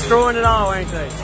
destroying it all, ain't they?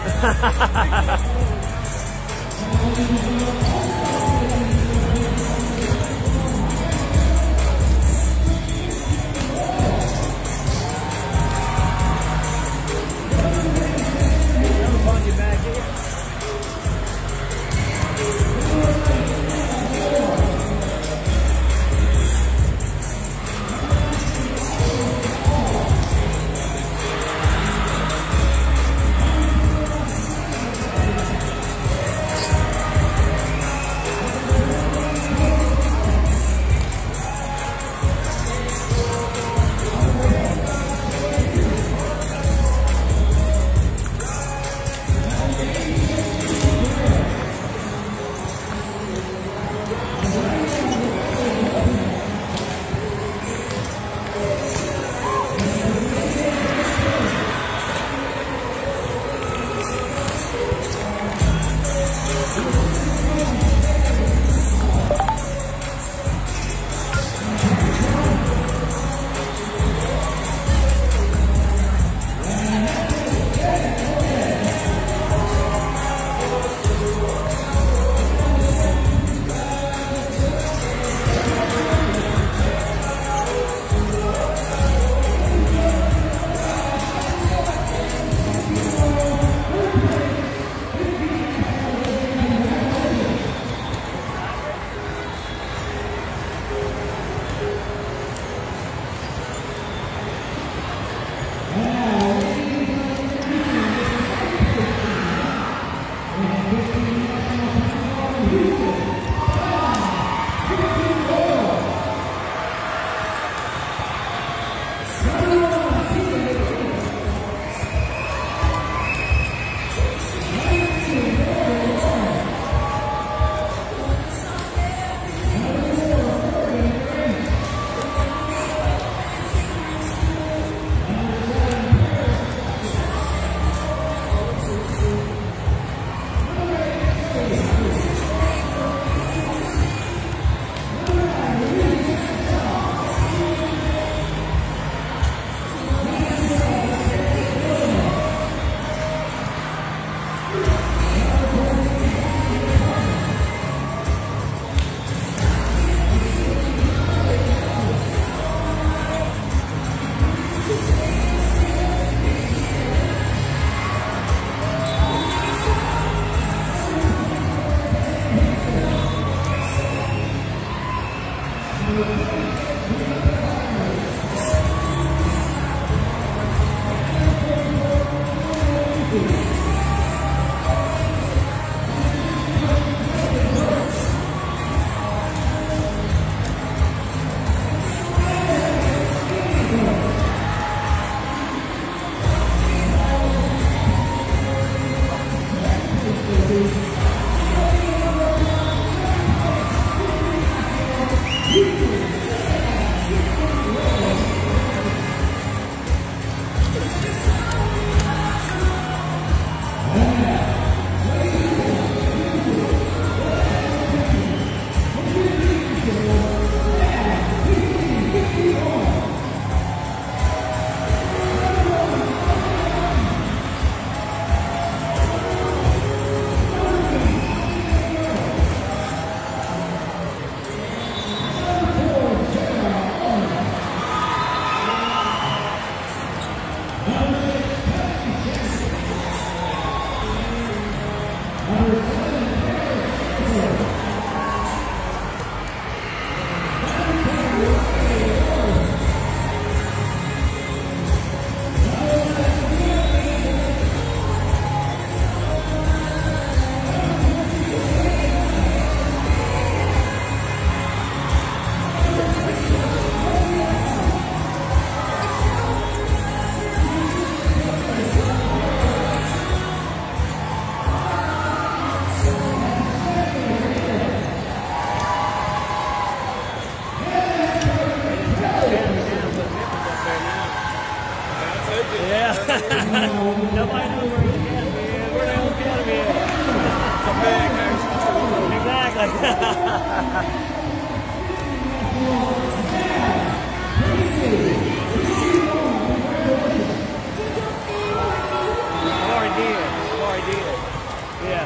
did. Already did. Yeah.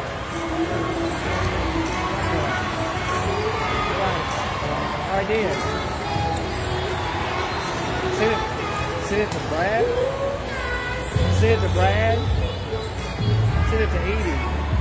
Already did. Send it to Brad. Send it to Brad. Send it to Edie.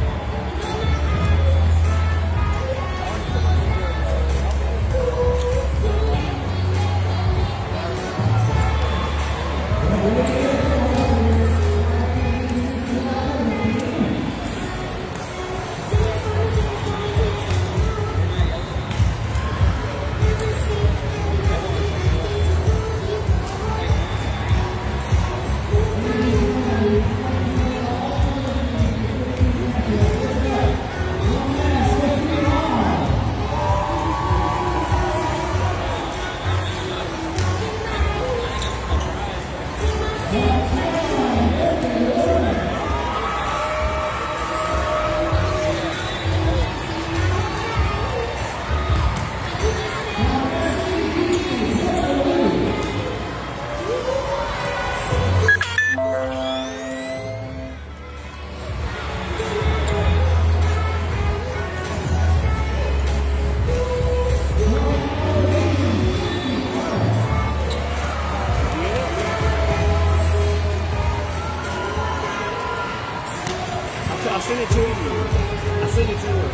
I sent it to you. I sent it to her.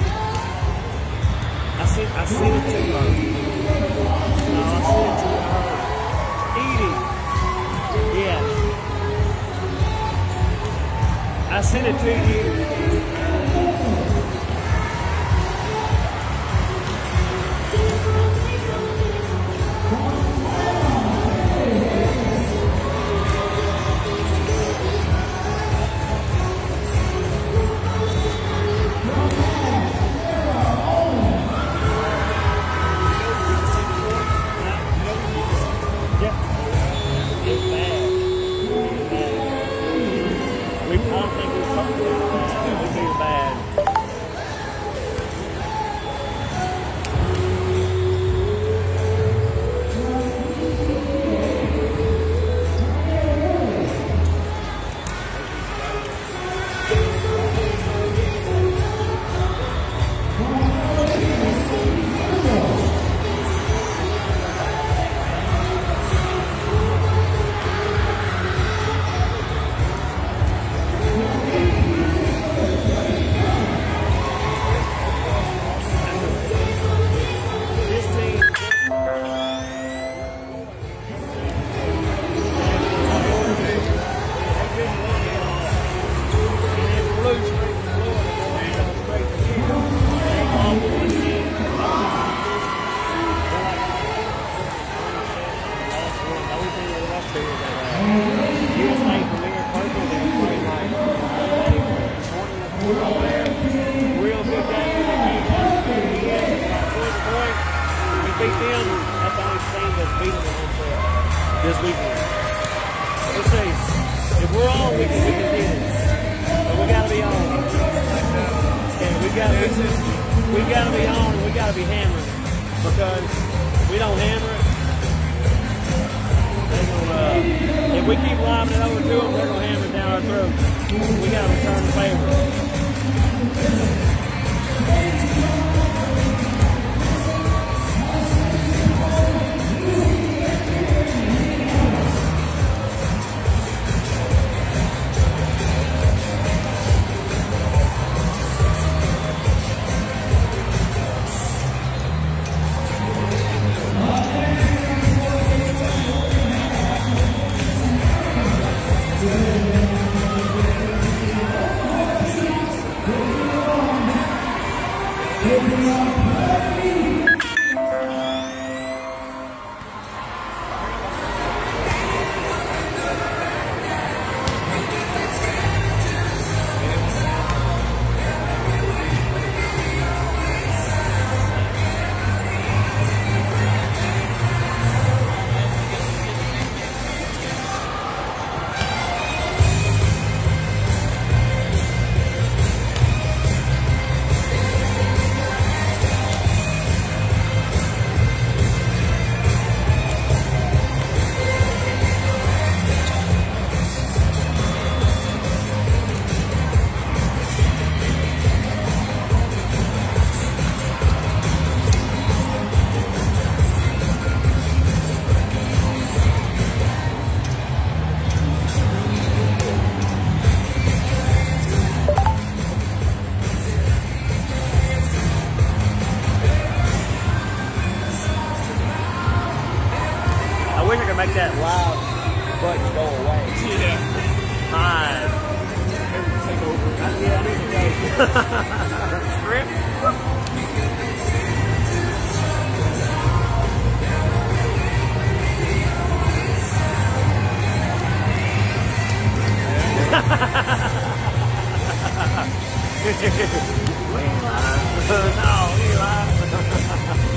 I sent it to her. No, I sent it to her. Edie. Yeah. I sent it to you. This weekend. Let's see. If we're on, we can do this. But we gotta be on. Yeah, we gotta be on and we gotta be hammering. Because if we don't hammer it, they're gonna if we keep lobbing it over to them, they're gonna hammer it down our throat. We gotta return the favor. Strip. No, Eli.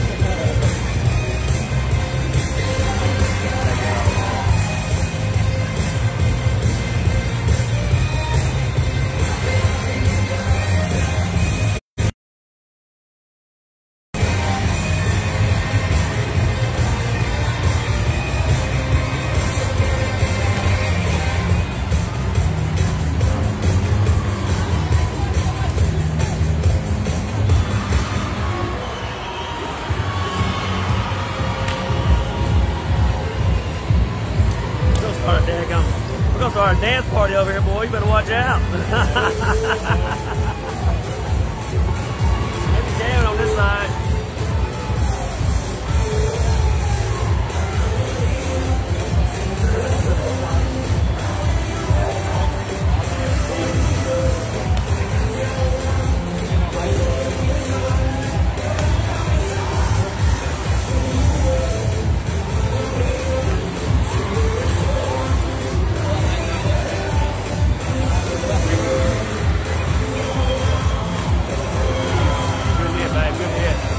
We're gonna start a dance party over here, boy. You better watch out. Maybe jamming on this side. Good hit, babe. Good hit.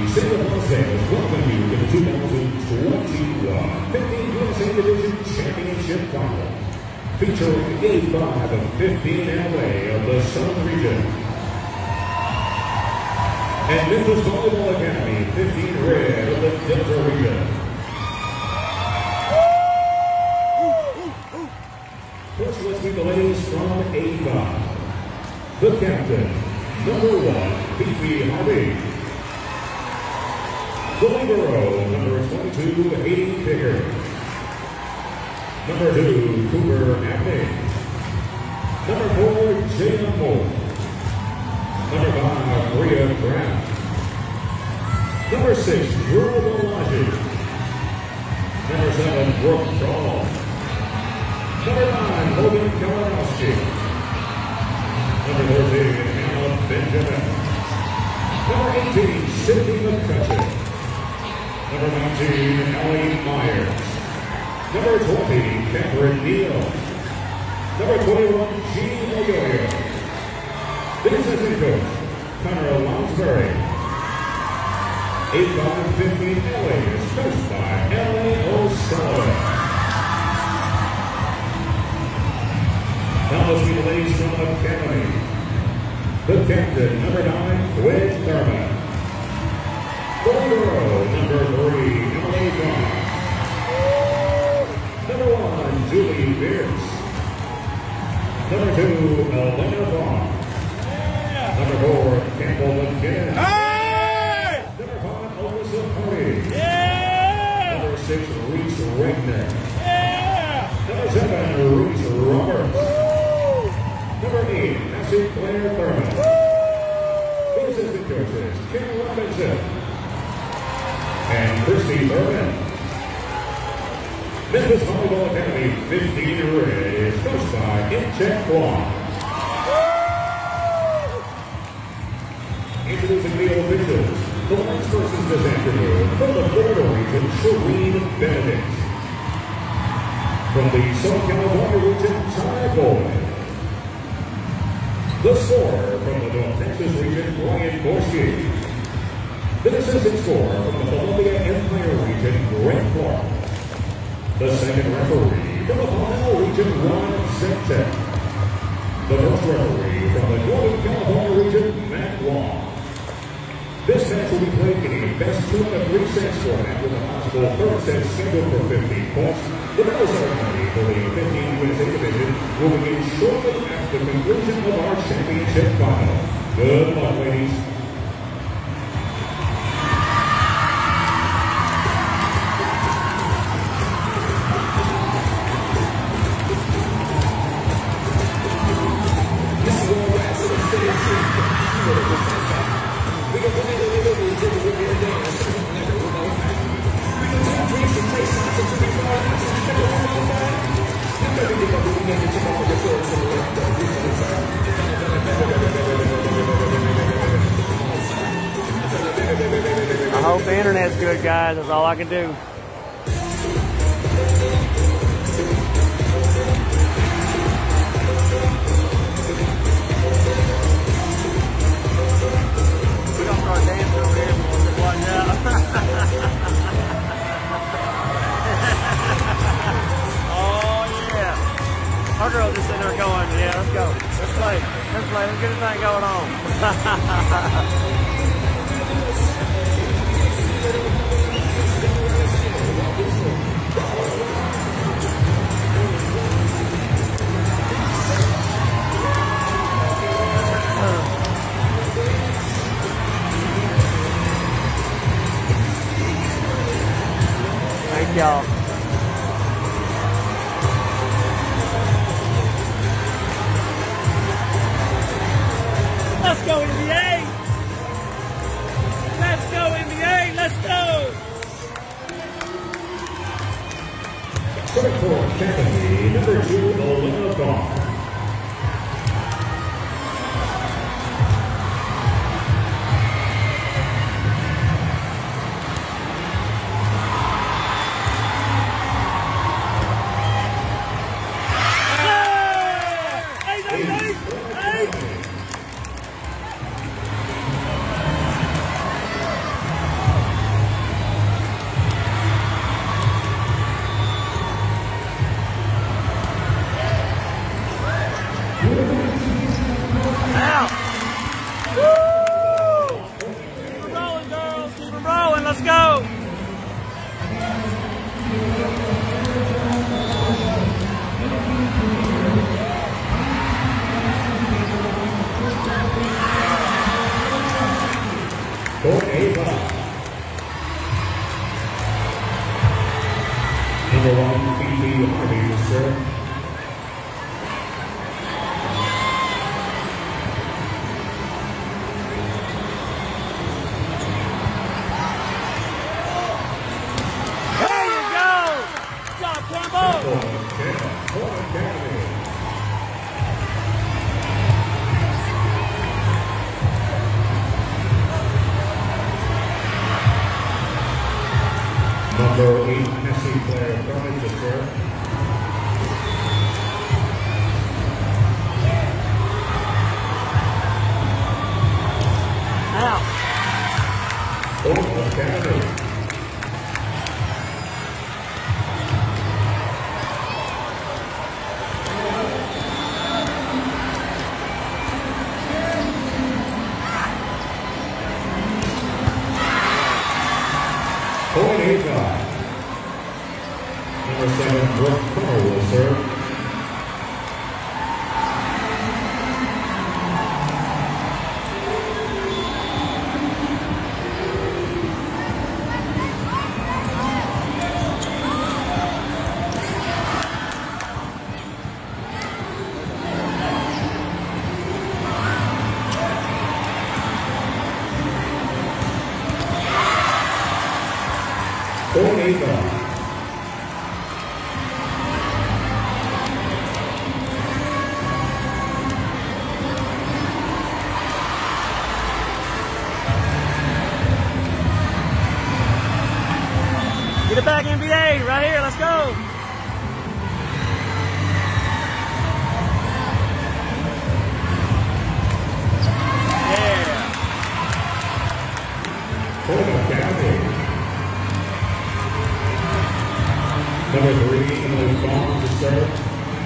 City of Las Vegas welcome you to the 2021 15 USA Division Championship Final, featuring 85 of 15 LA of the Southern Region, and Memphis Volleyball Academy 15 Red of the Delta Region. First, let's meet the ladies from A5. The captain, number 1, Fifi Harvey. The libero, number 22, Hayden Picker. Number 2, Cooper Abney. Number 4, Jayna Moore. Number 5, Maria Kraft. Number 6, Drew Balaji. Number 7, Brooke Shaw. Number 9, Logan Kalinowski. Number 13, Hannah Benjamin. Number 18, Sydney McCutcheon. Number 19, Ellie Myers. Number 20, Catherine Neal. Number 21, Jean Oyoyo. The assistant coach, Connor Lounsbury. 8-5-15 LA is coached by Ellie O'Sullivan. Now let's meet the ladies from Academy. The captain, number 9, Gwen Thurman. The libero, number 3, Emily Vaughn. Number 1, Julie Pierce. Number 2, Elena Vaughn. Number 4, Campbell McKinnon. Hey! Number 5, Alyssa Party. Yeah! Number 6, Reese Regner. Yeah! Number 7, Reese Roberts. Woo! Number 8, Nancy Claire Thurman. The assistant coaches, Kim Robinson and Christy Thurman. Memphis Volleyball Academy 15 Red is coached by Incheck Wong. Introducing the officials. The lines versus this afternoon from the Florida region, Shireen Benedict. From the Southern California region, Ty Boyd. The scorer from the North Texas region, Ryan Gorski. The assistant scorer from the Columbia Empire region, Grant Clark. The second referee from the Palmetto region, Ron Septek. The first referee from the Northern California region, Matt Wong. This match will be played in a best 2 out of 3 sets format with a possible third set scheduled for 15 points. The medal ceremony for the 15 USA Division will begin shortly after the conclusion of our championship final. Good luck, ladies. I hope the internet's good, guys. That's all I can do. We're gonna start dancing over here. Watch out. Oh yeah. Our girl just sitting there going, yeah, let's go. Let's play. Let's play. Let's get this thing going on. Thank y'all. Let's go NBA! Let's go NBA! Let's go! Second for Academy, number 2, Elena Vaughn. Harvey to serve. There you go! Good job, Campbell! Number 8, Tennessee player, Carmen to serve. Out. Point Academy. Point Avon. Number 7, Brooke Connor will serve. Point Avon. Get it back, NBA, right here, let's go. Yeah. Point Academy. Number 3, Emily Vaughn to serve.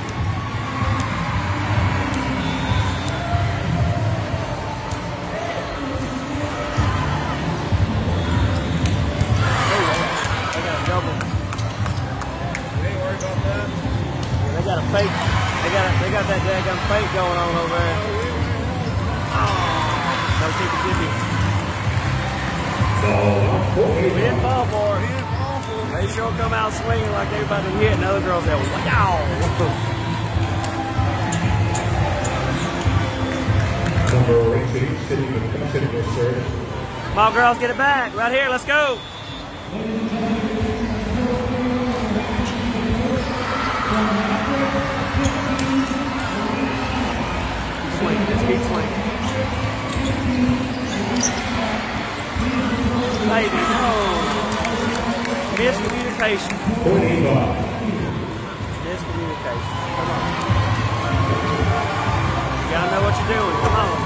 They got a double. You ain't worried about that? Yeah, they got a fake. They got that daggum fake going on over there. Oh, no tippy. Ball out for We didn't Avon. fall for it. They sure come out swinging like they about to hit, and the other girls there, wow. Number 18, Sydney McCutcheon will serve. Come on, girls, get it back. Right here, let's go. Swing, just keep swinging. Baby, no. Miscommunication. Point Avon. Miscommunication. Come on. You gotta know what you're doing. Come on.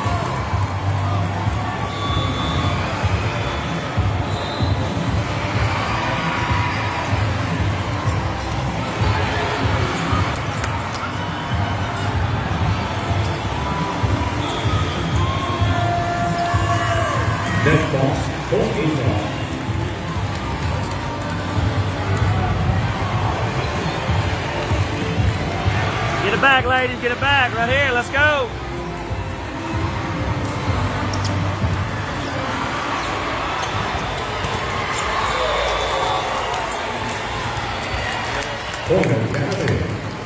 Net box, Point Avon. Get it back, ladies. Get it back. Right here. Let's go. Point Academy.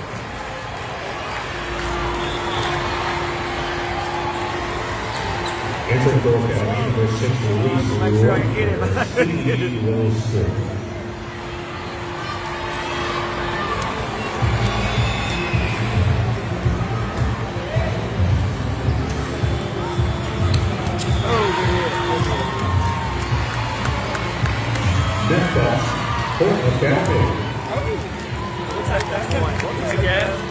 Entering for Academy, number 6, Louise Make sure I can get it. He will serve. Net box, Point Academy. We'll take that point. Again.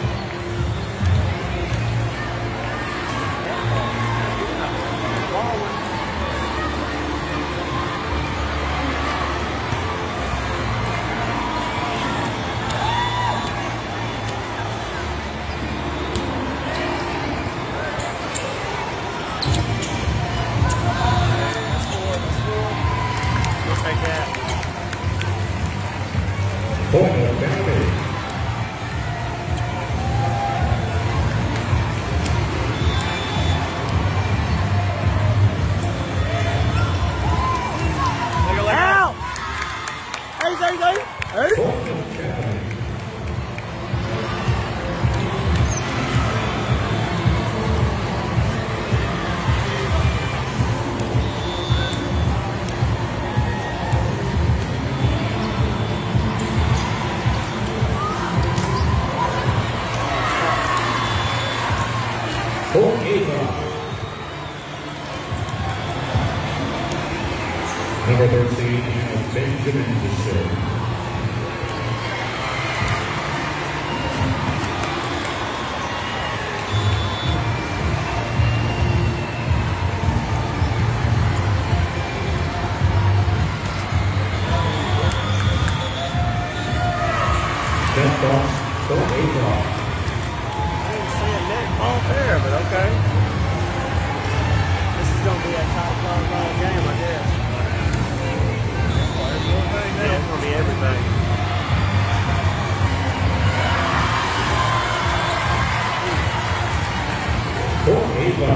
We'll take that. Point Academy. Ava. Number 13, Benjamin to serve. Net box for Ava. I didn't see a net ball there, but okay. This is going to be a top ball game, I guess. Yeah, it's going to be everything. For Ava.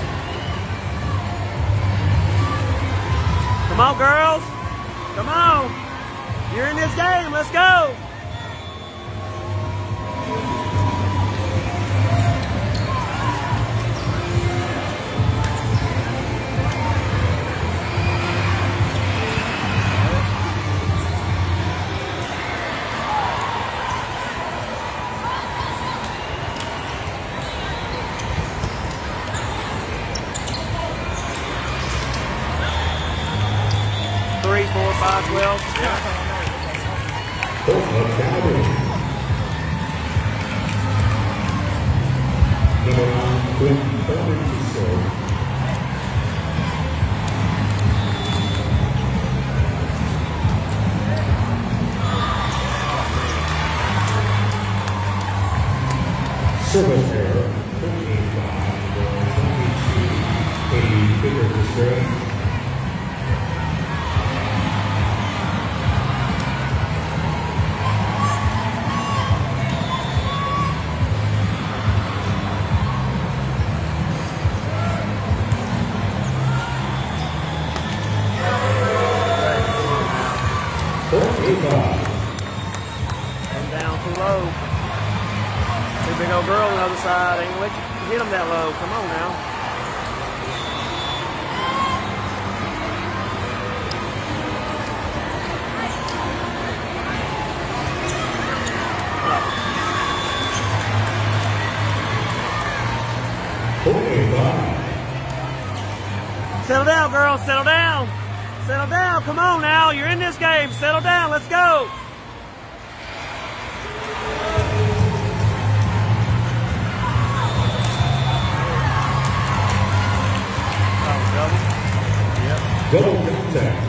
Come on, girls. Come on. You're in this game. Let's go. Three, 4, 5, 12. Yeah. Academy. Number 9, Quentin Thurman to serve. Service error, 38-5, 22, 80 figure to serve. Come down too low. See big old girl on the other side. Ain't gonna let you hit them that low. Come on now. Settle down, girls. Settle down. Settle down. Come on now. You're in this game. Settle down. Let's go. Double contact.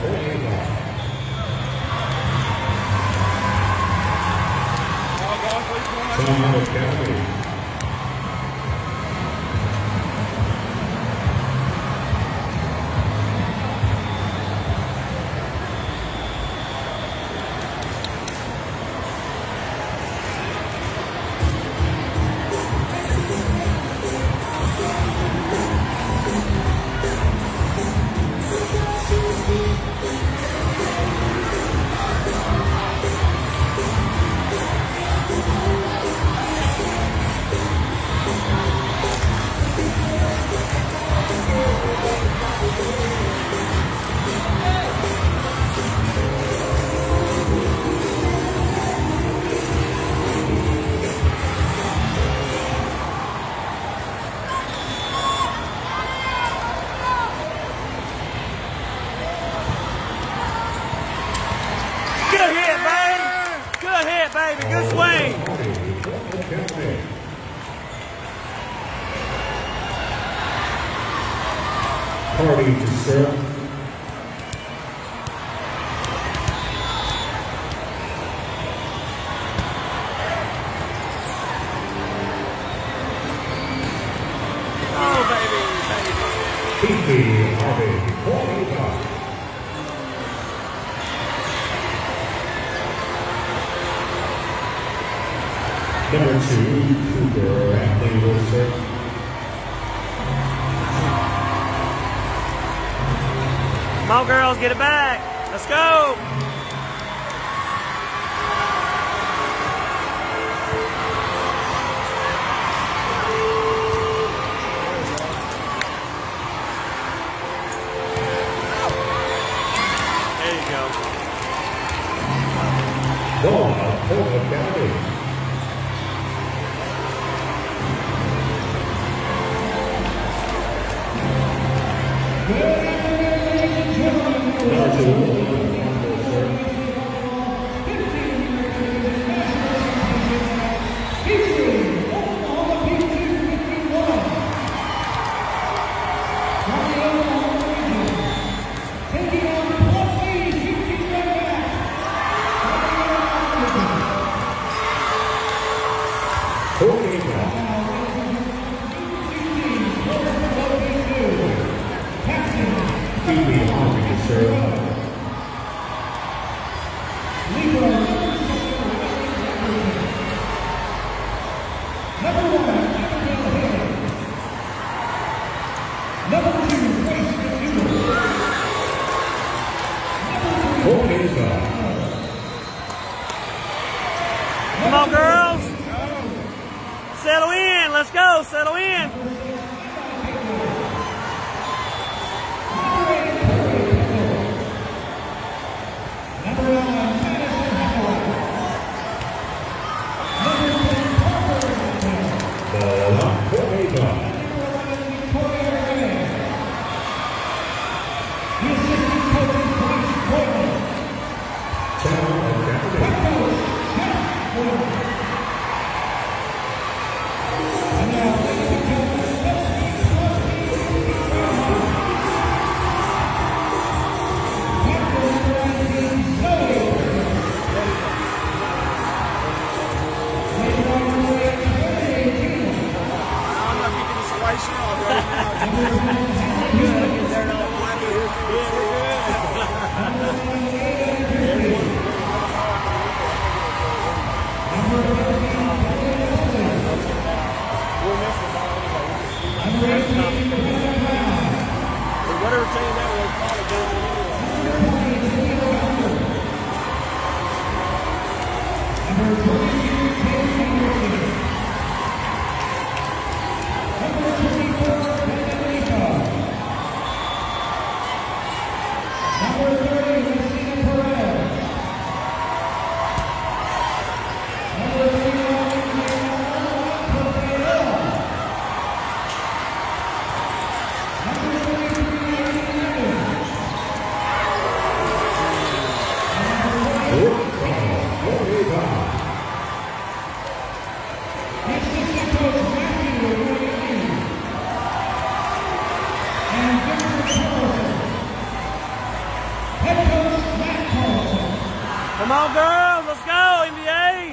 Time Academy. Baby, good swing. Party to serve. Oh, baby. Kiki Harvey, Party Cup. Number 2, Cooper Anthony Wilson. Come on, girls, get it back. Let's go. There you go. Ball, Academy. Come on, girls. Settle in. Let's go. Settle in. Whatever team that was, probably going Come on, girls, let's go, NBA!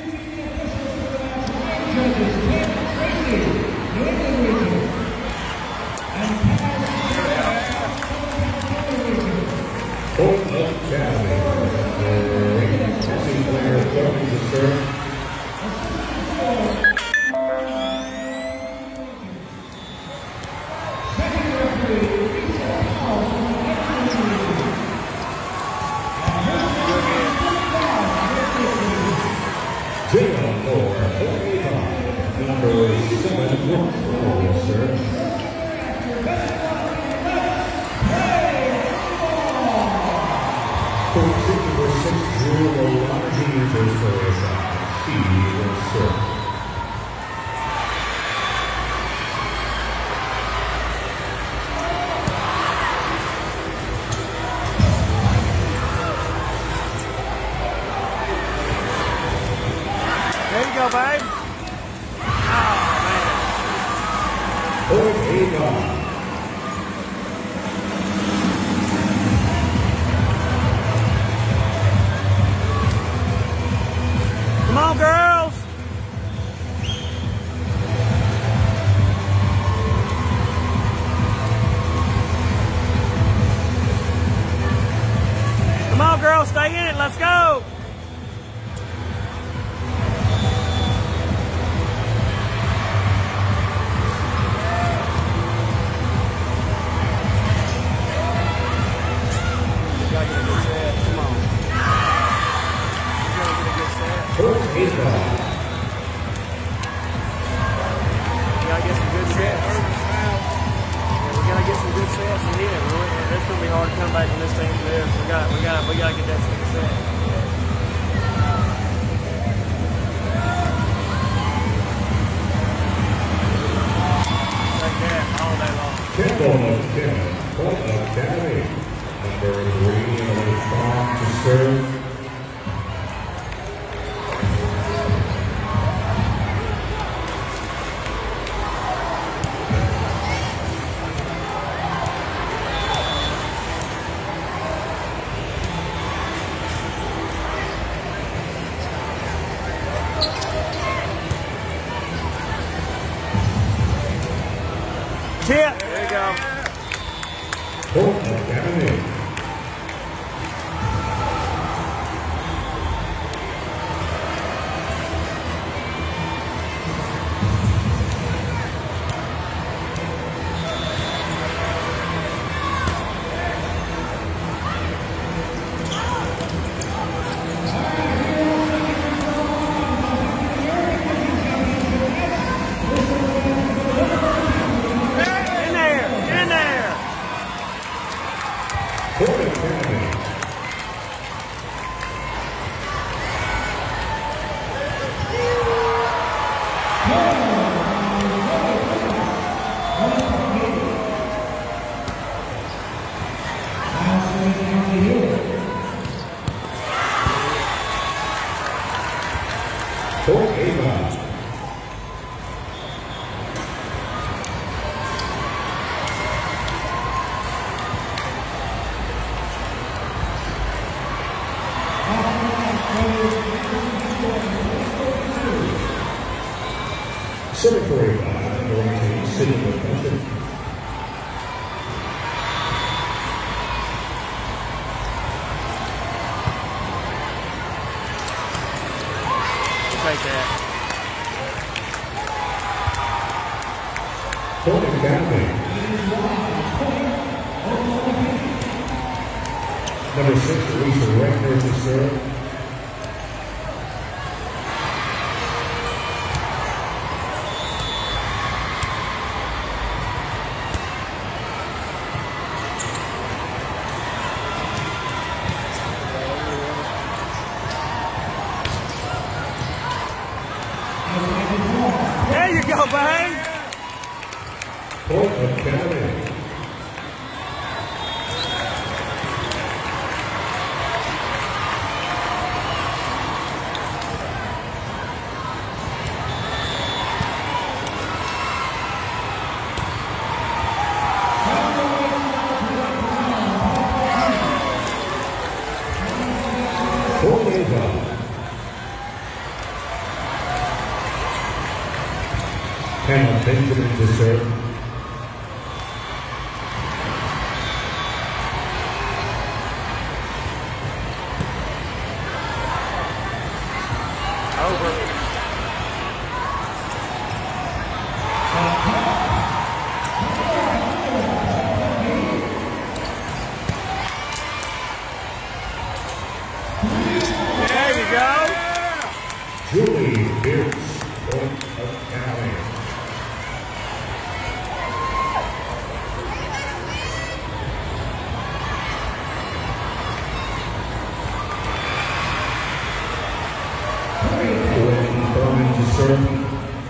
There you go, babe. Come on, girls. Come on, girls, stay in it. Let's go. Hard to come back when this team's there. We gotta get that thing set. Like that all day long. Number 3, Ellie Fong to serve. Tip. There you go. Holt Academy. Cemetery going to City of Country. Take that. Holt Academy. Number 6, Lisa Reckner to serve. There you go, babe. Holt Academy. Holt Ava. Hannah Benjamin to serve. Over. There you go. Julie Pierce, Holt Academy. Wendy Berman to serve.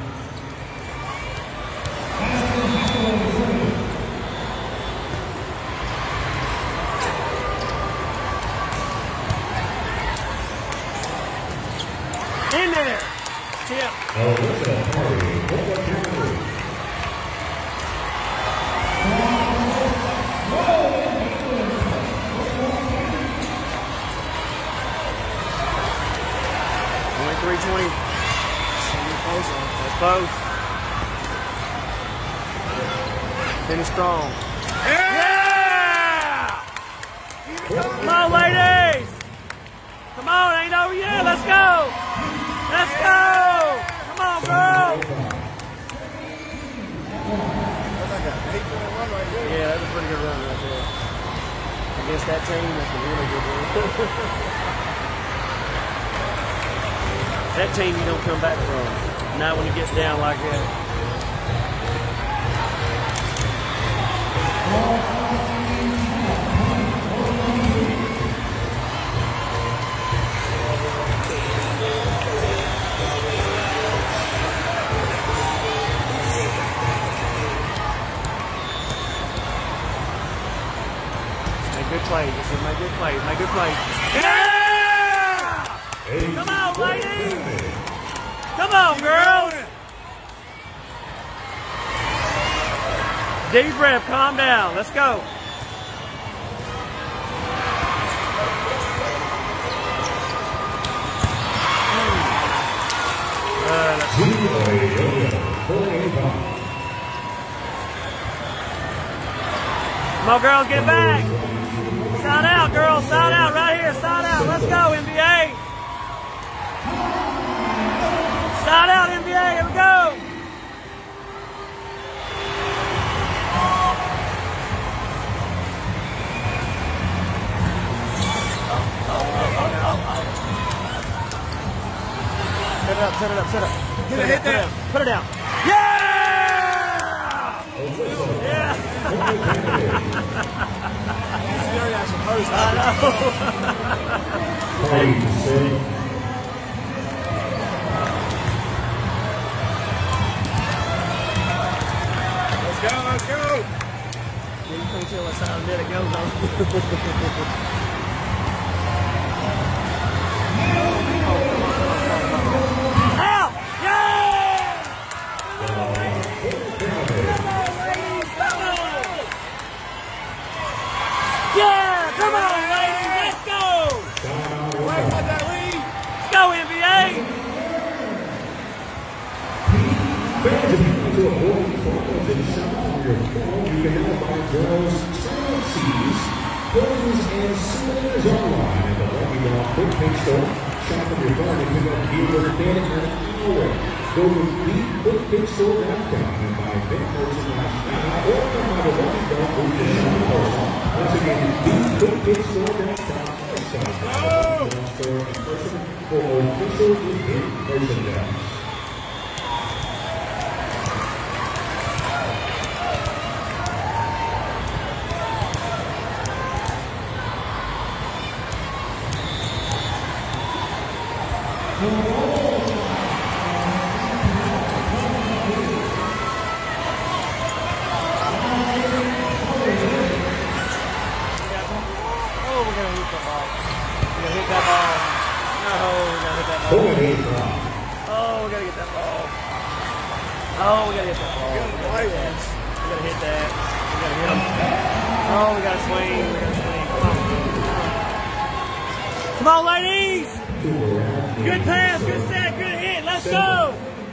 In there. Tip. Alyssa Hardy, Holt Academy. Only 320. That's close. Finish strong. Yeah! Come on, ladies! Come on, ain't over yet. Let's go! Let's go! Come on, girls! Yeah, that's a pretty good run right there. Against that team, that's a really good run. That team you don't come back from. Not when it gets down like that. good plays. This is make good plays. Make good plays. Yeah! Come on, ladies! Come on, girls! Deep breath. Calm down. Let's go. Come on, girls, get it back. Side out, girls. Side out right here. Side out. Let's go, NBA. Side out, NBA. Here we go. Set it up, set it up, set it up. Get it, hit that. Put it down. Yeah! Yeah! I know. Let's go, let's go. You can't tell what side of it goes on. Out! Yeah! Yeah! Come on, ladies! Let's go! Let's go, NBA! Fans, if you want to avoid problems and shop on your phone, you can now buy girls' summer tees, clothes, and souvenirs online at the Lucky Dog Quick Pick Store. Shop on your phone and pick up deals with Dan in an hour. Go to thequickpickstore.com and buy big merchandise now or come by the Lucky Dog Quick Pick Store. Once again, thequickpickstore.com or shop at the Lucky Dog Store in person for official hit merchandise. Come on, ladies! Good pass, good set, good hit. Let's go!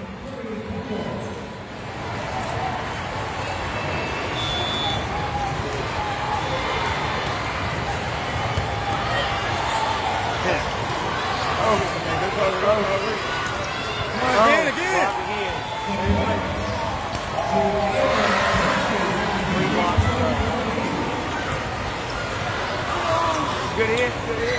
Again. Good hit, good hit.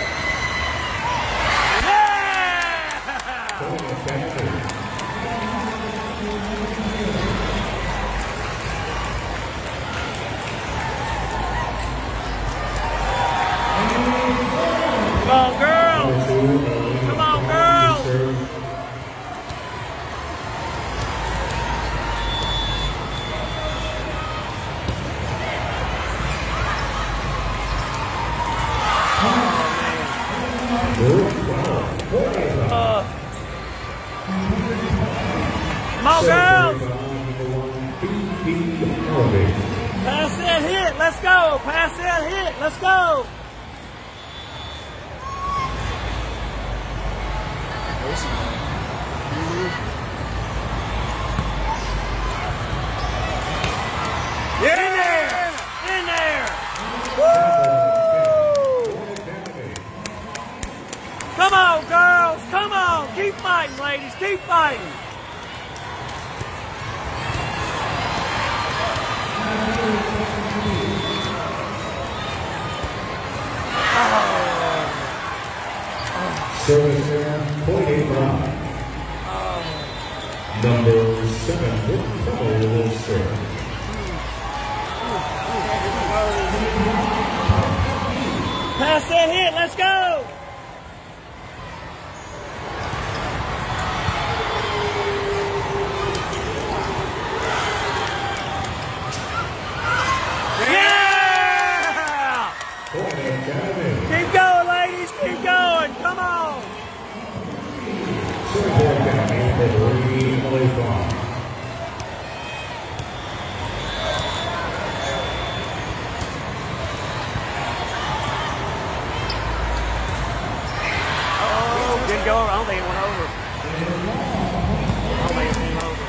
Come on, girls! Come on, girls! Come on, girls! Pass that hit, let's go! Pass that hit, let's go! Yeah! In there! Woo! Come on, girls! Come on! Keep fighting, ladies! Keep fighting! Service error, point 8 5. Number 7, will serve. Pass that hit, let's go! Yeah! 25. Oh, didn't go over. I don't think it went over. I don't think it went over.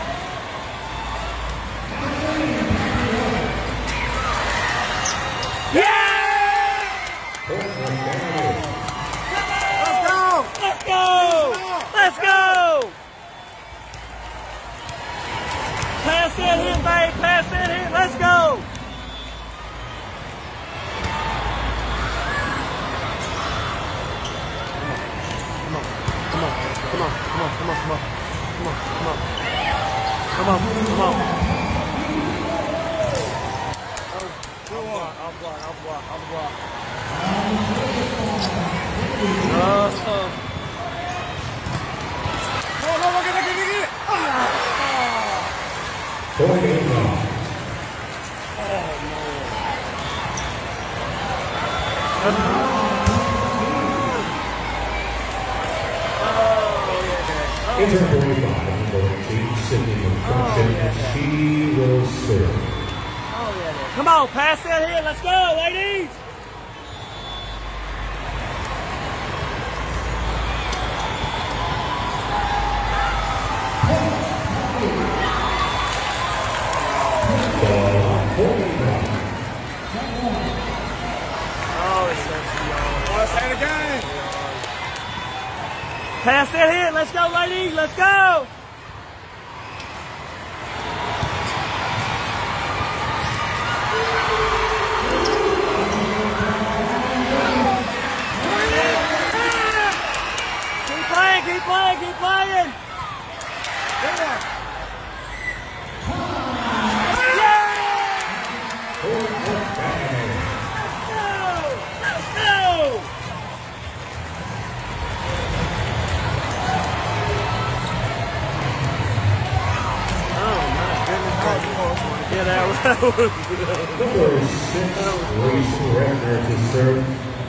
Let's go! Let's go! Pass that hit, babe. Pass that hit. Let's go! Come on. Come on. Come on. Come on. Come on. Come on. Come on. Come on. Come on. Come on. I'll block. I'll block. I'll block. Into 45, number 18, Sydney McCutcheon, and she will serve. Oh, yeah. Come on, pass that hit. Let's go, ladies. Pass that hit. Let's go, ladies. Let's go. Keep playing. Keep playing. Keep playing. Let's go. Yeah, that was Number 6, Reese Redner to serve.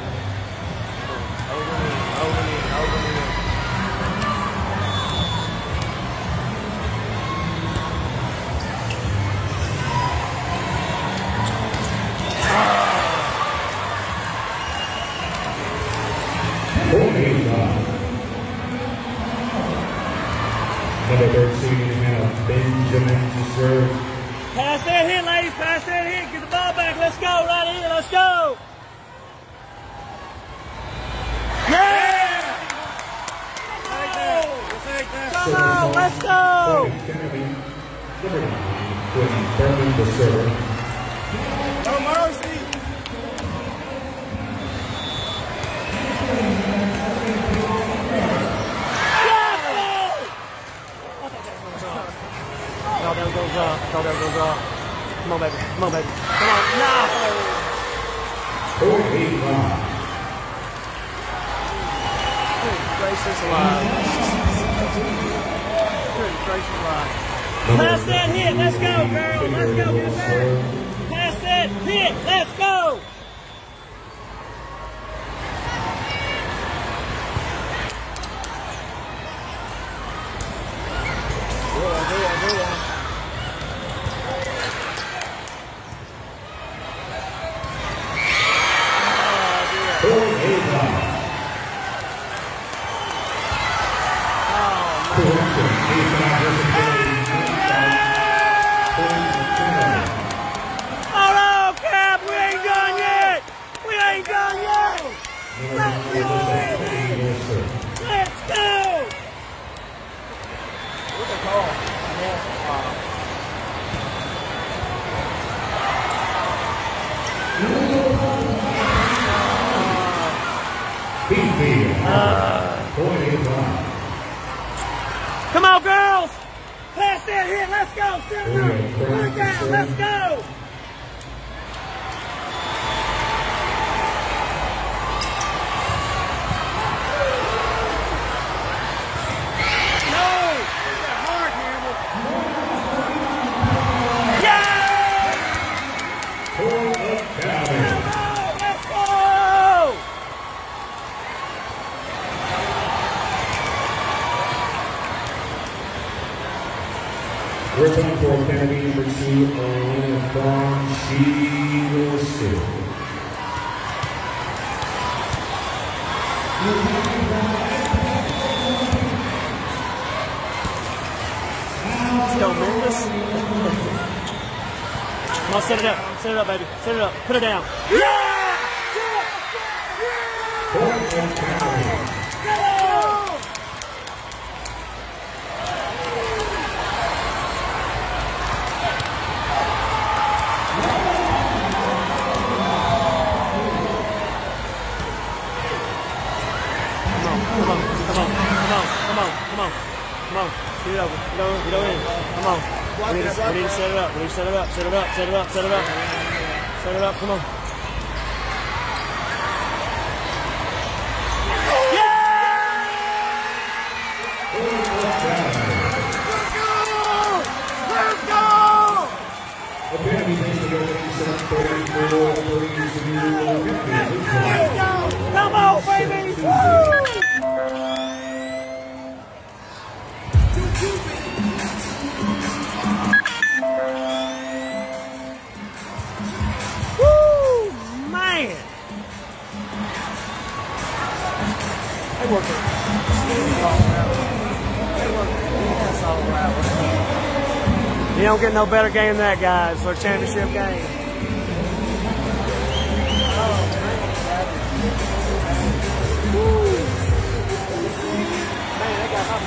Number 13, Hannah Benjamin to serve. Pass that hit, ladies. Pass that hit. Get the ball back. Let's go. Right here. Let's go. Yeah! Come on. Let's go. Kennedy, number 9, Quinn Berman to serve. No mercy. Oh, that goes up. Oh, that goes up. Come on, baby. Come on, baby. Come on. No. 45. Good gracious alive. Good gracious alive. Pass that hit. Let's go, girl. Let's go. Get back. Pass that hit. Let's go. Come on, girls! Pass that hit, let's go! Put it down, let's go! to Elena Farm. She will serve. Let's go, Memphis. Come on, set it up. Set it up, baby. Set it up. Put it down. Yeah! Come on. Get it over. Get over in. Come on. We need to set it up. We need to set it up. Set it up. Set it up. Set it up. Set it up. Come on. Come on, baby! Woo! Woo! Man! They working. You don't get no better game than that, guys, for a championship game. Man, they got hot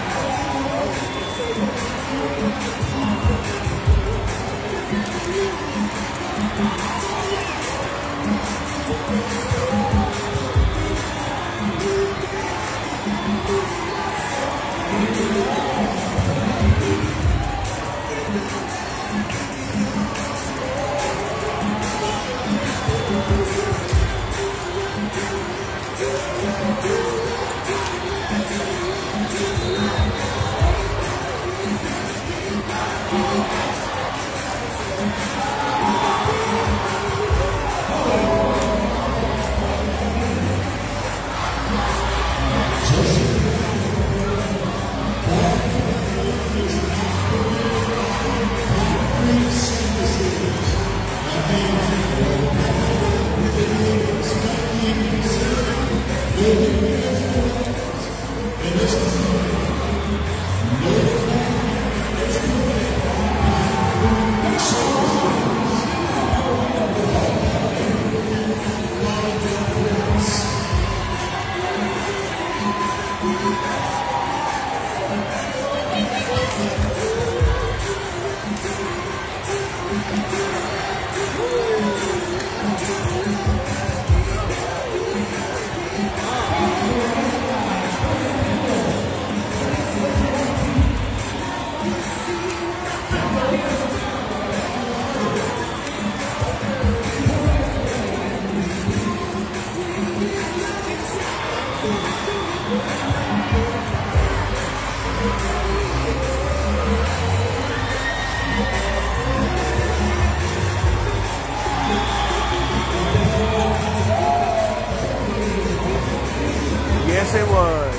Yes, it was.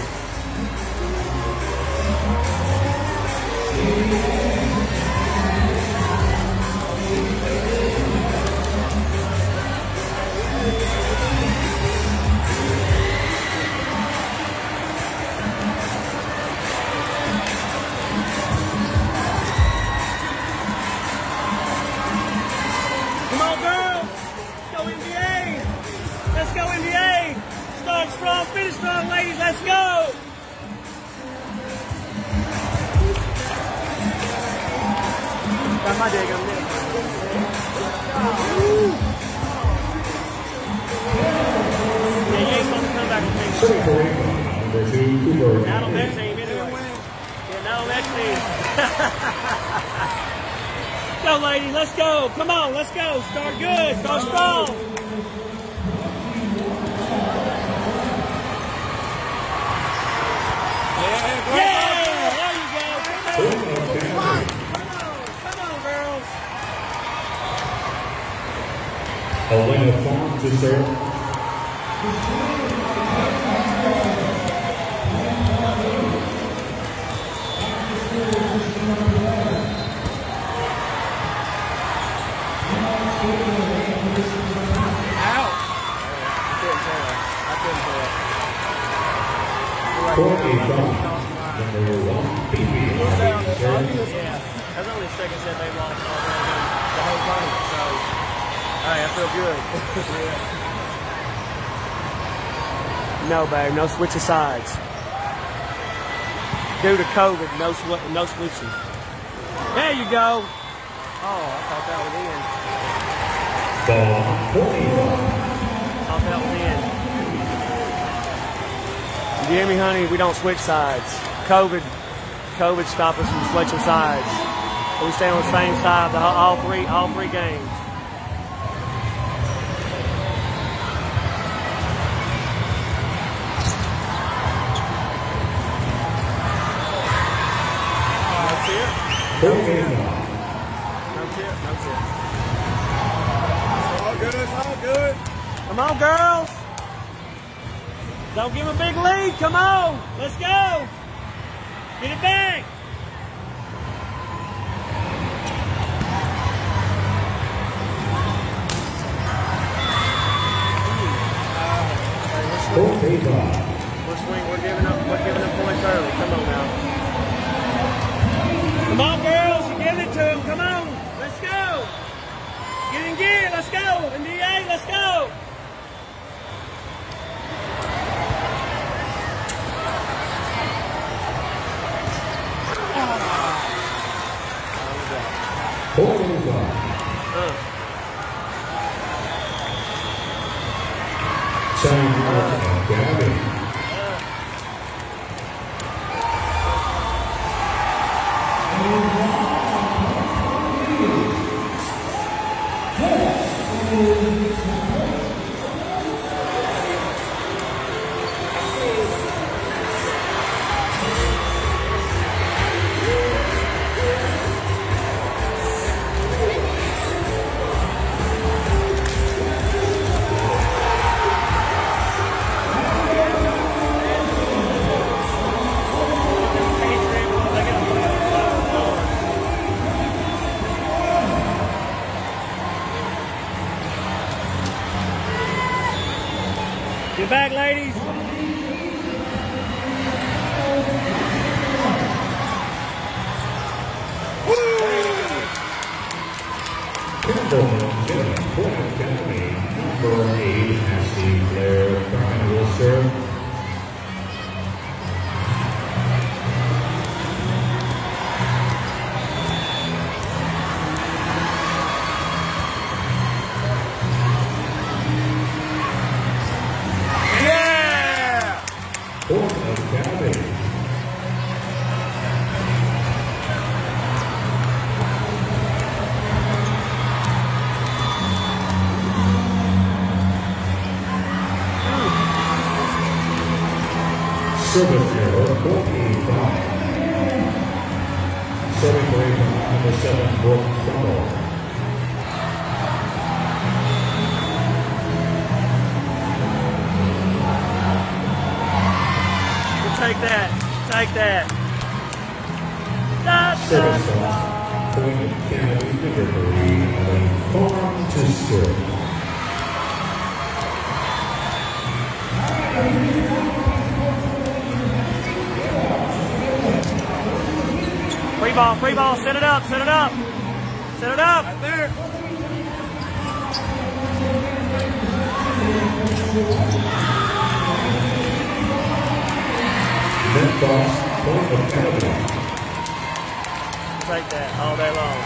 Come on, girls. Let's go NBA. Let's go NBA. Start strong, finish strong, ladies. Let's go. Got my dig on this. Yeah, you ain't supposed to come back and take it. Number 2, Cooper. Not on that team, anyway. Yeah, not on that team. Go, ladies. Let's go. Come on, let's go. Start good. Start strong. Elena Farm to serve. Number 1, Phoebe. Yeah, that's only the second set they lost all the whole tournament. So, hey, I feel good. No, babe, no switching sides. Due to COVID, no switching. There you go. Oh, I thought that was in. Thought that was in. Jimmy, honey, we don't switch sides. COVID stopped us from switching sides. So we stay on the same side all three games. No tip. All good, it's all good. Come on, girls. Don't give them a big lead. Come on. Let's go. Get it back. We're giving up points early. Come on now. Come on, girls. You're giving it to them. Come on. Let's go. Get in gear. Let's go. NBA, let's go. Get back, ladies. Number 8, Ashley Blair Carmen will serve. Service error, 45. Serving away from number 7, Brooke Trumbull. Take that. Take that. Service off. Point of Kennedy delivery of a farm to serve. Free ball, set it up, set it up. Set it up. Right there. Net box, point of Kennedy. Take that all day long.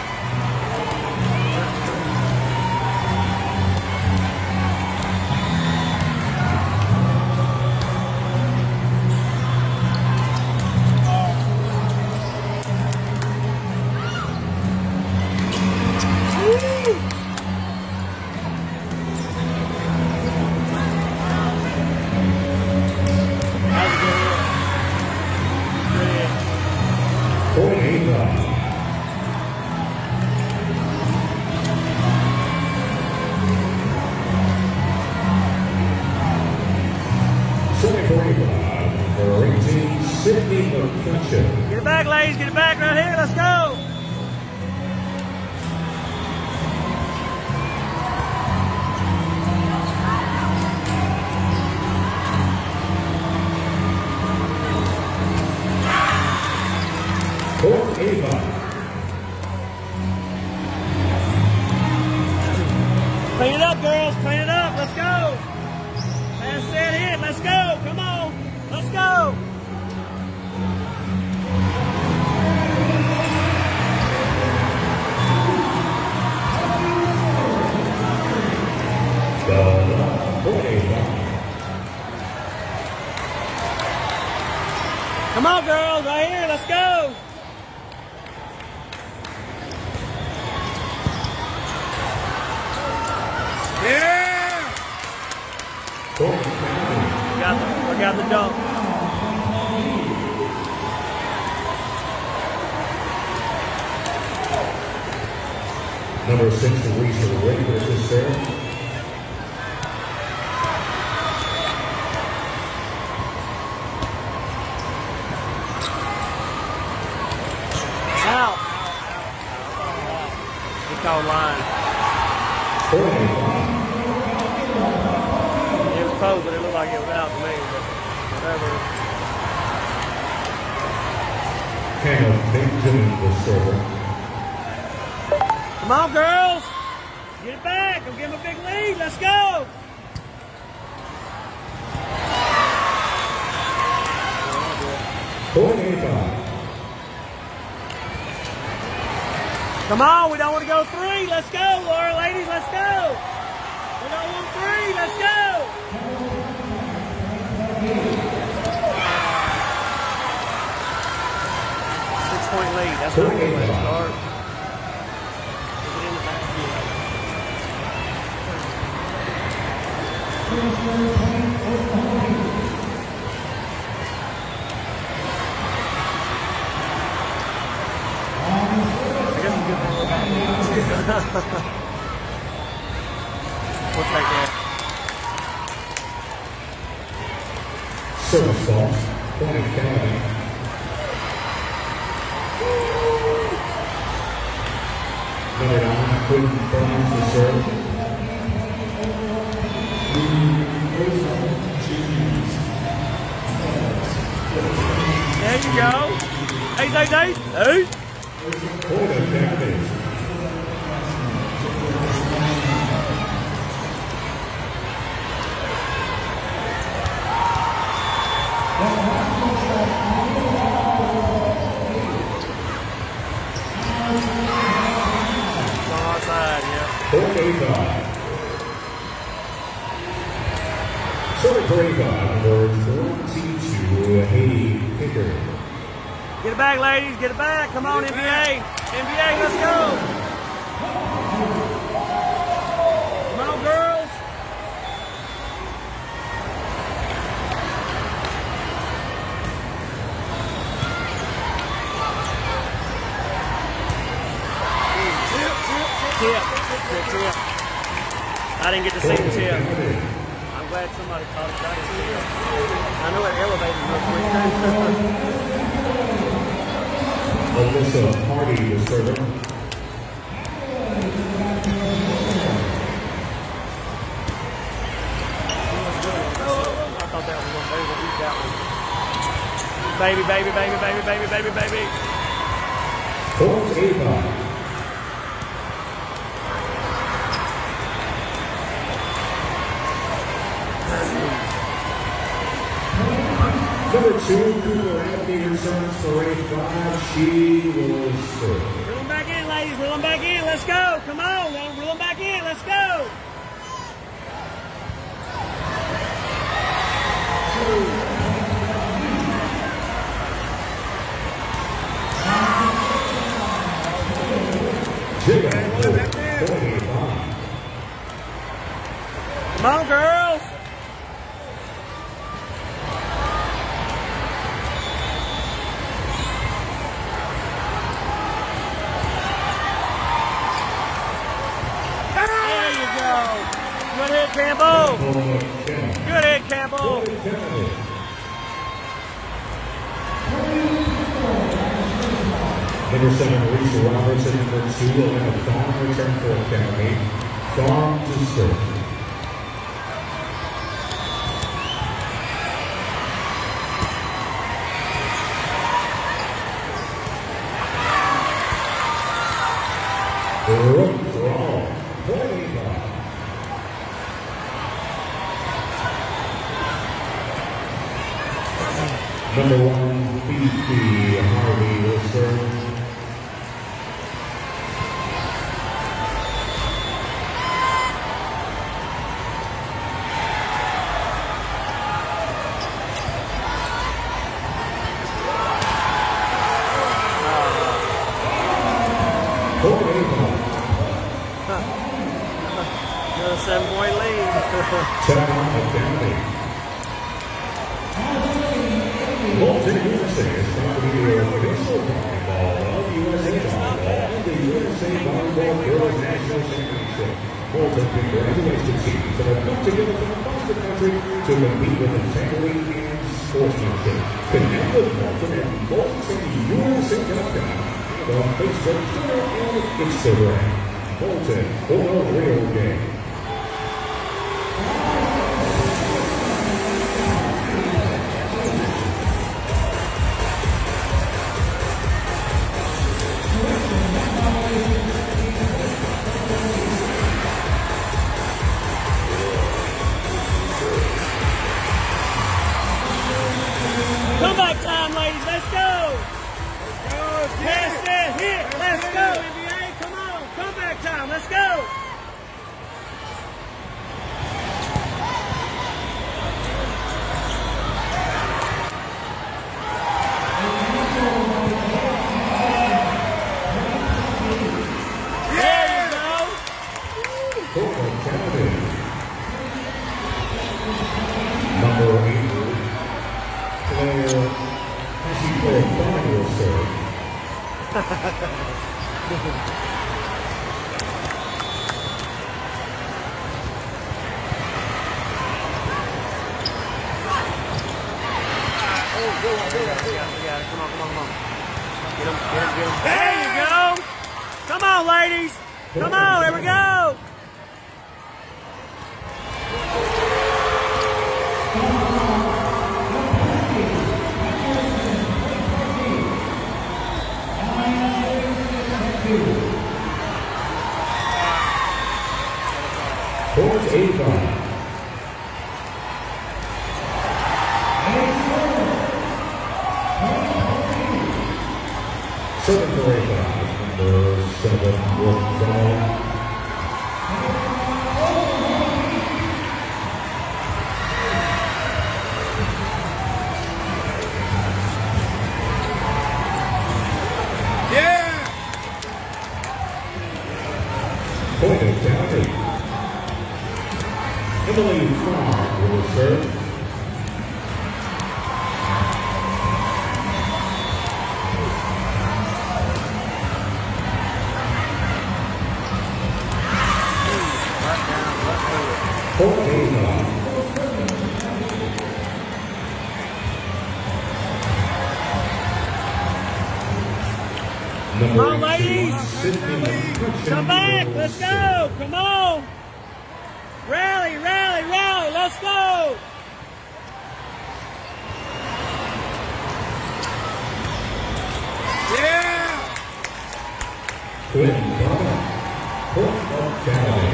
Get it back, ladies. Get it back right here. Let's go. on, girls, clean it up. Let's go. Pass, set, hit. Let's go. Come on. Let's go. Come on, girls, right here. Let's go. Yeah! We got the dunk. Number 6, Teresa Ray versus Sarah. Out. He called line. It was close, but it looked like it was out to me. But whatever. Hannah Benjamin, the server. Come on, girls. Get it back. Go give them a big lead. Let's go. Come on, we don't want to go 3. Let's go, Laura, ladies, let's go. We don't want 3. Let's go. 6-point lead. That's what we're going to start. Get in the back We'll take that. Service balls. Point of Kennedy. Number 9, Quinn Burns, the serve. There you go. Hey. Point of Kennedy. Sorry, number 22, Haiti Picker. Get it back, ladies. Get it back. Come on, NBA. NBA, let's go. Come on, girls. Tip. I didn't get to see the tip. I'm glad somebody caught it. I know it elevated real quick. Alyssa Hardy, the server. I thought that was going to eat that one. Baby. Point Ava. Number 2, Cooper Anthony returns for a 5. She will serve. Reel them back in, ladies. Reel them back in. Let's go. Come on. Reel them back in. Let's go. Come on, girls. Good hit, Campbell. Good hit, Campbell. Number 7, Lisa Robertson. Number 2, Elena Farm return for Academy. Farm to serve. Good Number 150, Harvey will serve. Another 7-point lead. Timeout Academy. Bolton USA is proud to be the official volleyball of USA Volleyball and the USA Volleyball Girls National Championship. Bolton congratulates the teams that have come together from across the country to compete with integrity and sportsmanship. Connect with Bolton at BoltonUSA.com and on Facebook, Twitter, and Instagram. Bolton for the real game. Comeback time, ladies. Let's go. Pass that hit. Let's go, NBA. Come on. Comeback time. Let's go. There you go. Number 8, player, Cassie Claire Fine will serve. Yeah, come on. Get him. There you go. Come on, ladies. Come on, there we go. Towards 85. Seven for 85. Number 7 will fall. Yeah! Point of County. Emily Farr will serve. Come on, ladies. Come back. Let's go. Come on. Rally. Let's go. Yeah! Quinn Donna, Point of County.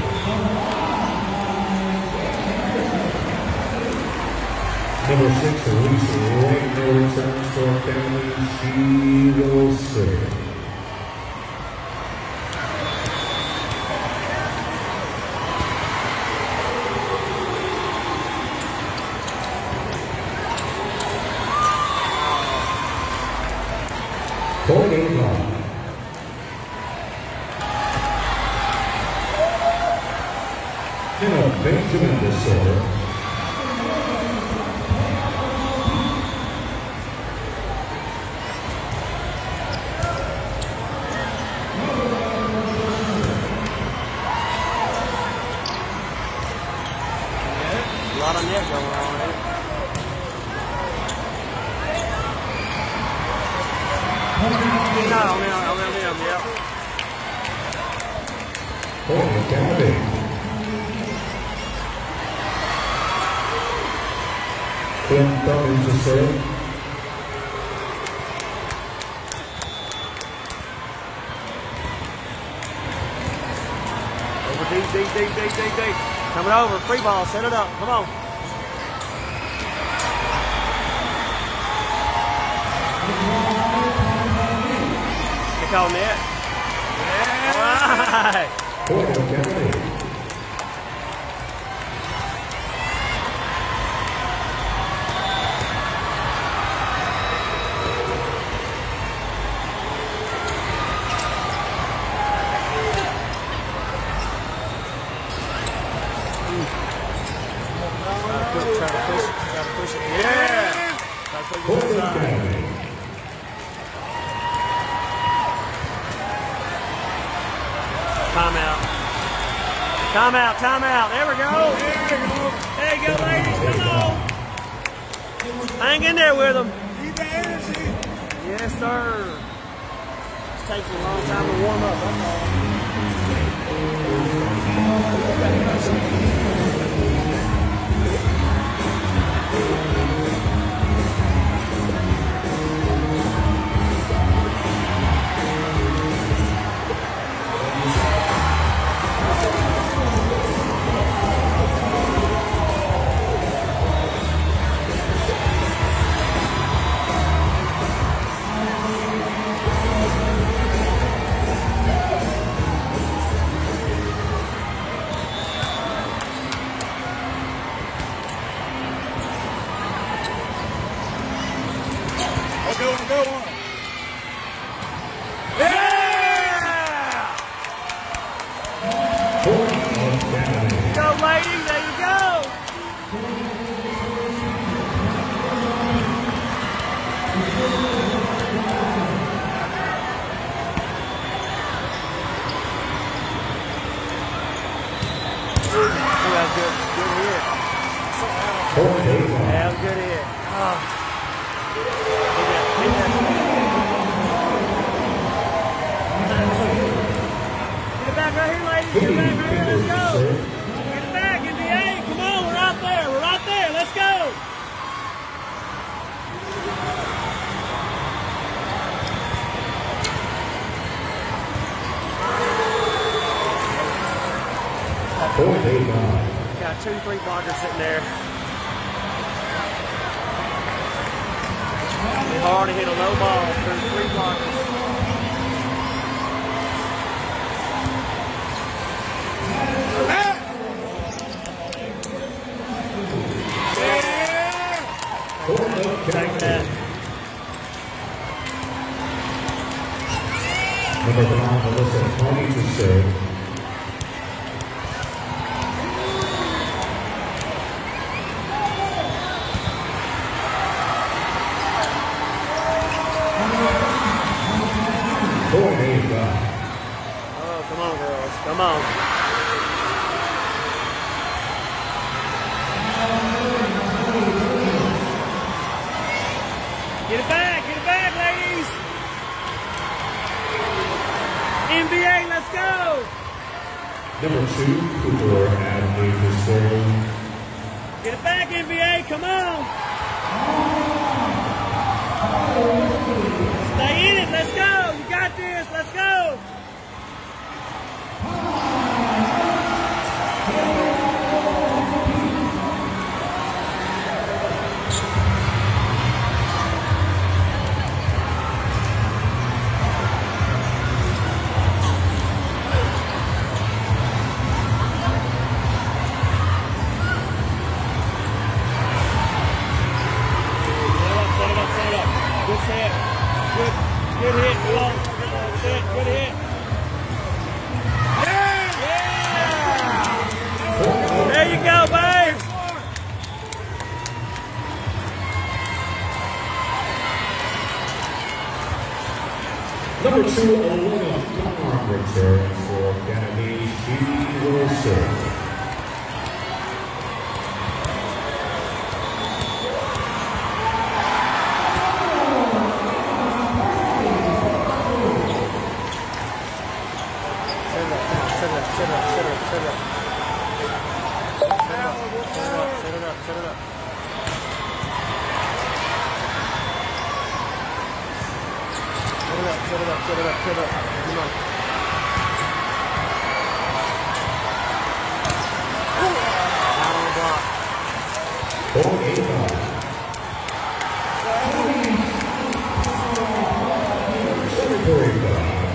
Number 6, Elise Wagner returns to our family. She will serve. Point 85. Hannah Benjamin to serve. A lot of net going on here. No, yeah. Point of County. Quinn Cummings to serve. Over deep. Coming over, free ball, set it up, come on. call net. Yeah. All right. Point of Kennedy. Try to push it. Yeah. Try to push it Point to the of side. Kennedy. Timeout. Timeout, timeout. There we go. There you go, ladies. Come on. Hang in there with them. Keep the energy. Yes, sir. This takes a long time to warm up. That's all. Go on. Yeah! Point of Kennedy. Go, ladies. There you go. Ooh, that's good. Good hit. Point Avon. That was good hit. Oh. Get it back right here, ladies. Get it back right here. Let's go. Get it back, NBA. Come on, we're right there. We're right there. Let's go. Point Avon. Got 2-3 blockers sitting there. It's hard to hit a low ball through 3 blockers. Point of Take Kennedy. that. Number 9, Melissa Tony to serve. Point Avon. Oh, come on, girls. Come on. Get it back, ladies. NBA, let's go. Number 2, Cooper Avenue to serve. Get it back, NBA. Come on. Stay in it. Let's go. You got this. Let's go. Set it up. Good set. Good hit. Come on. Set. Good hit. Yeah! There you go, babe. Number 2, Alina Farm returns for Kennedy. She will serve. Set it up. Come on. Out on the block. Point Avon. Center for Avon.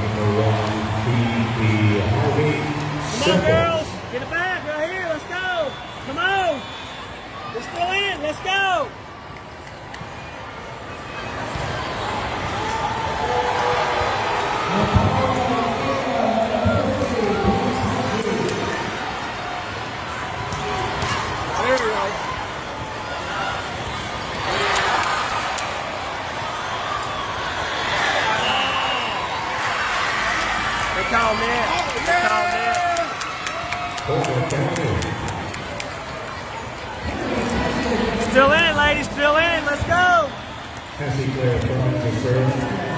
Still in it, ladies. Still in it. Let's go. Cassie Claire Barnes to serve.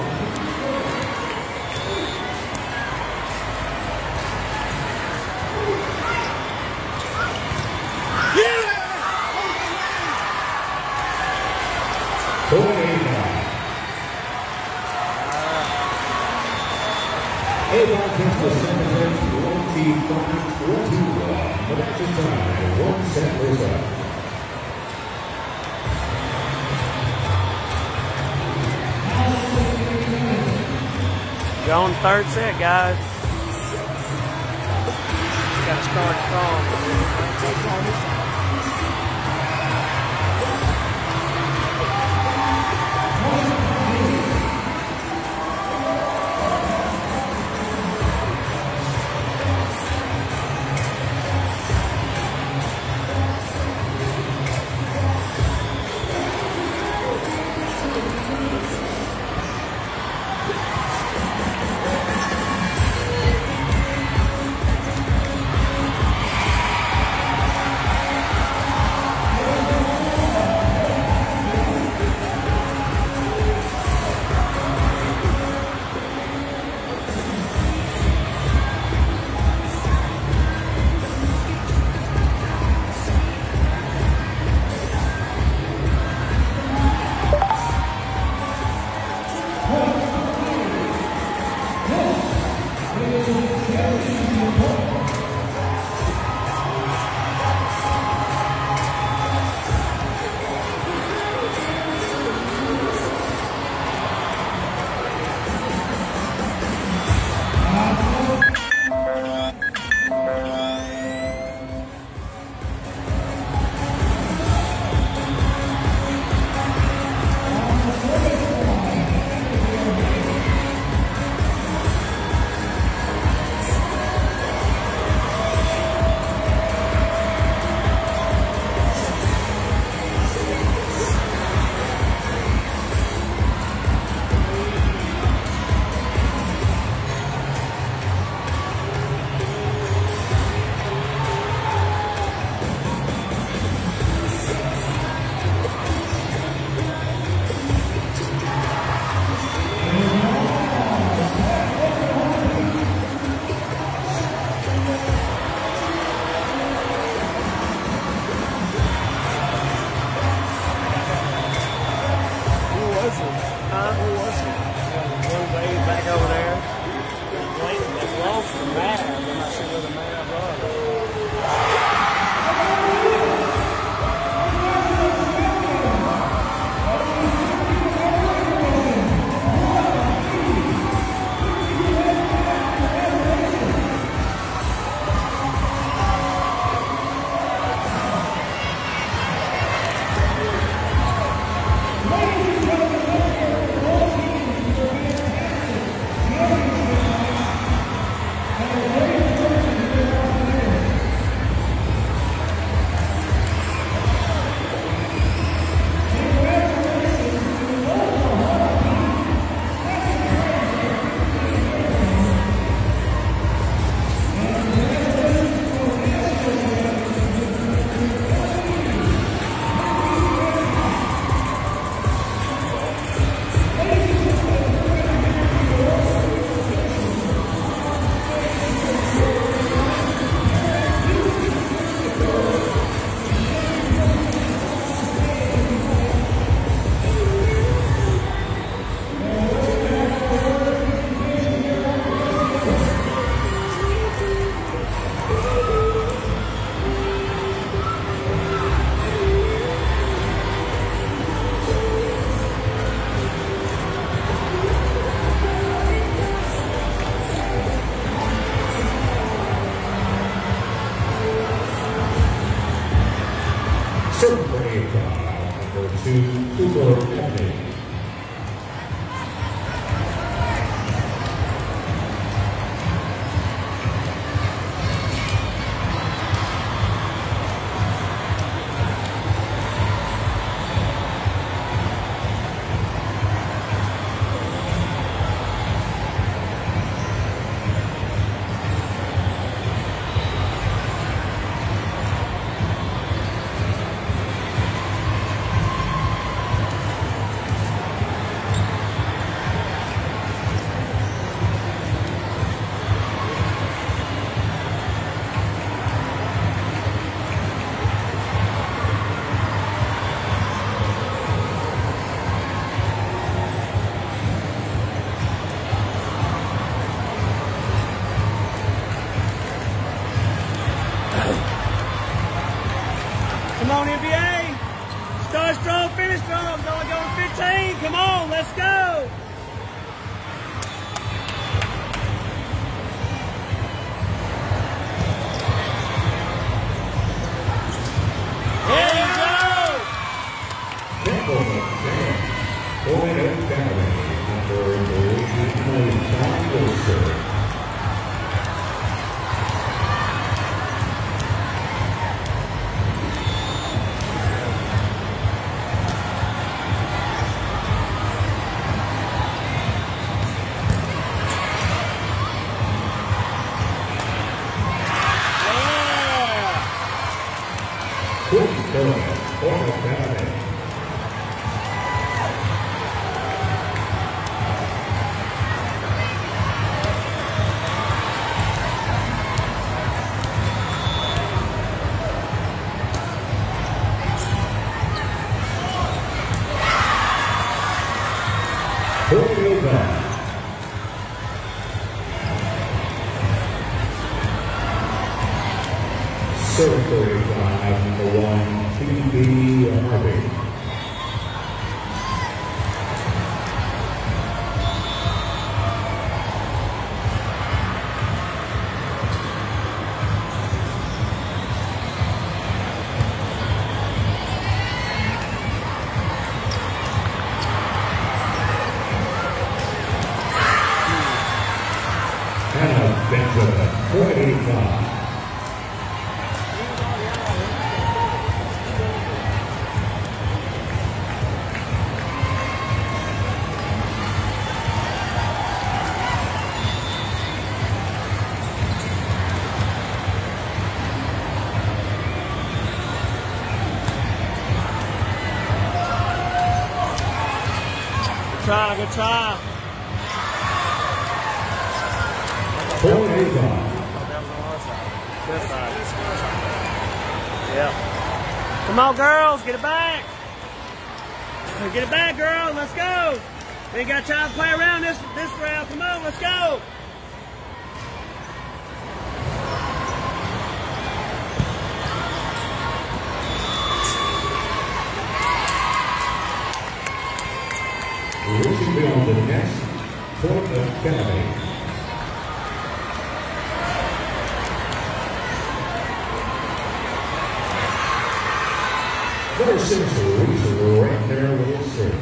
Avon takes the second hit, 25-21. But that's his time, 1 set was up. Going third set, guys. Got to start strong. Number 2, Cooper Company. Come on, NBA. Start strong, finish strong. Going 15. Come on, let's go. There you go. Serve 35, number 1, TB Harvey. Hannah Benjamin, 485. Good try. 485. This side. Yeah. Come on, girls, get it back. Get it back, girls. Let's go. We ain't got time to play around this round. Come on, let's go. Reaching beyond the next point of Kennedy. Number 6, Reese right there with his serve.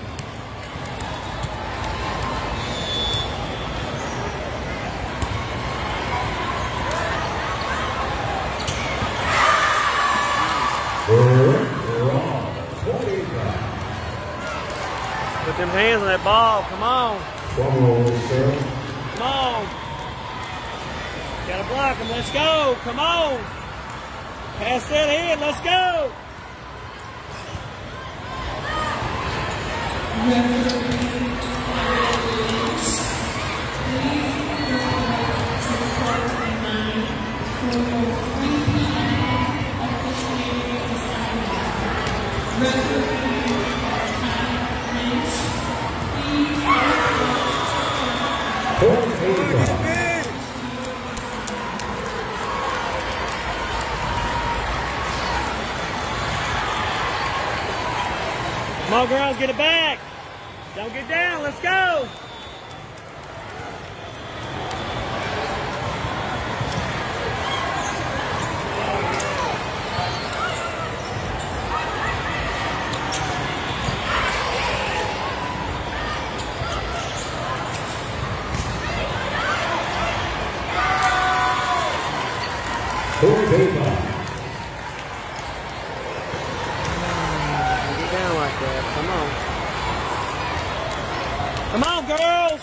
Wrong. 45. Put them hands on that ball. Come on. Trouble serve. Come on. Gotta block him. Let's go. Come on. Pass that head. Let's go. Come on, girls, get it back. Don't get down. Let's go. Come on. Come on, girls.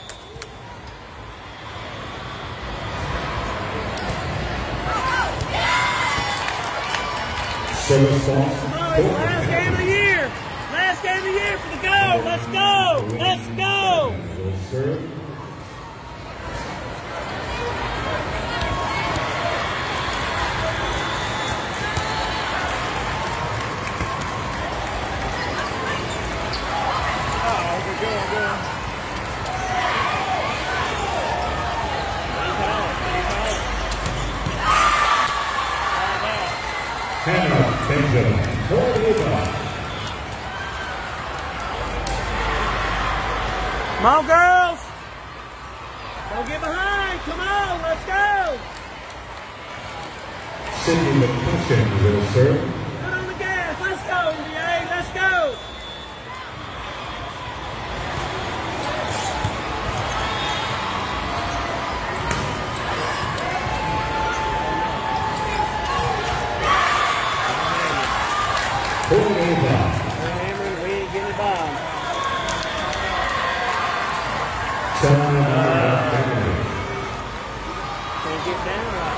Come on, it's last game of the year. Last game of the year for the go. Let's go. Let's go. Hannah Benjamin Cordova. Come on, girls. Don't get behind. Come on, let's go. Sydney McCutcheon will serve. Put on the gas. Let's go, NBA. Let's go. Cordova. Hammer, we ain't getting it by. Can't get down right.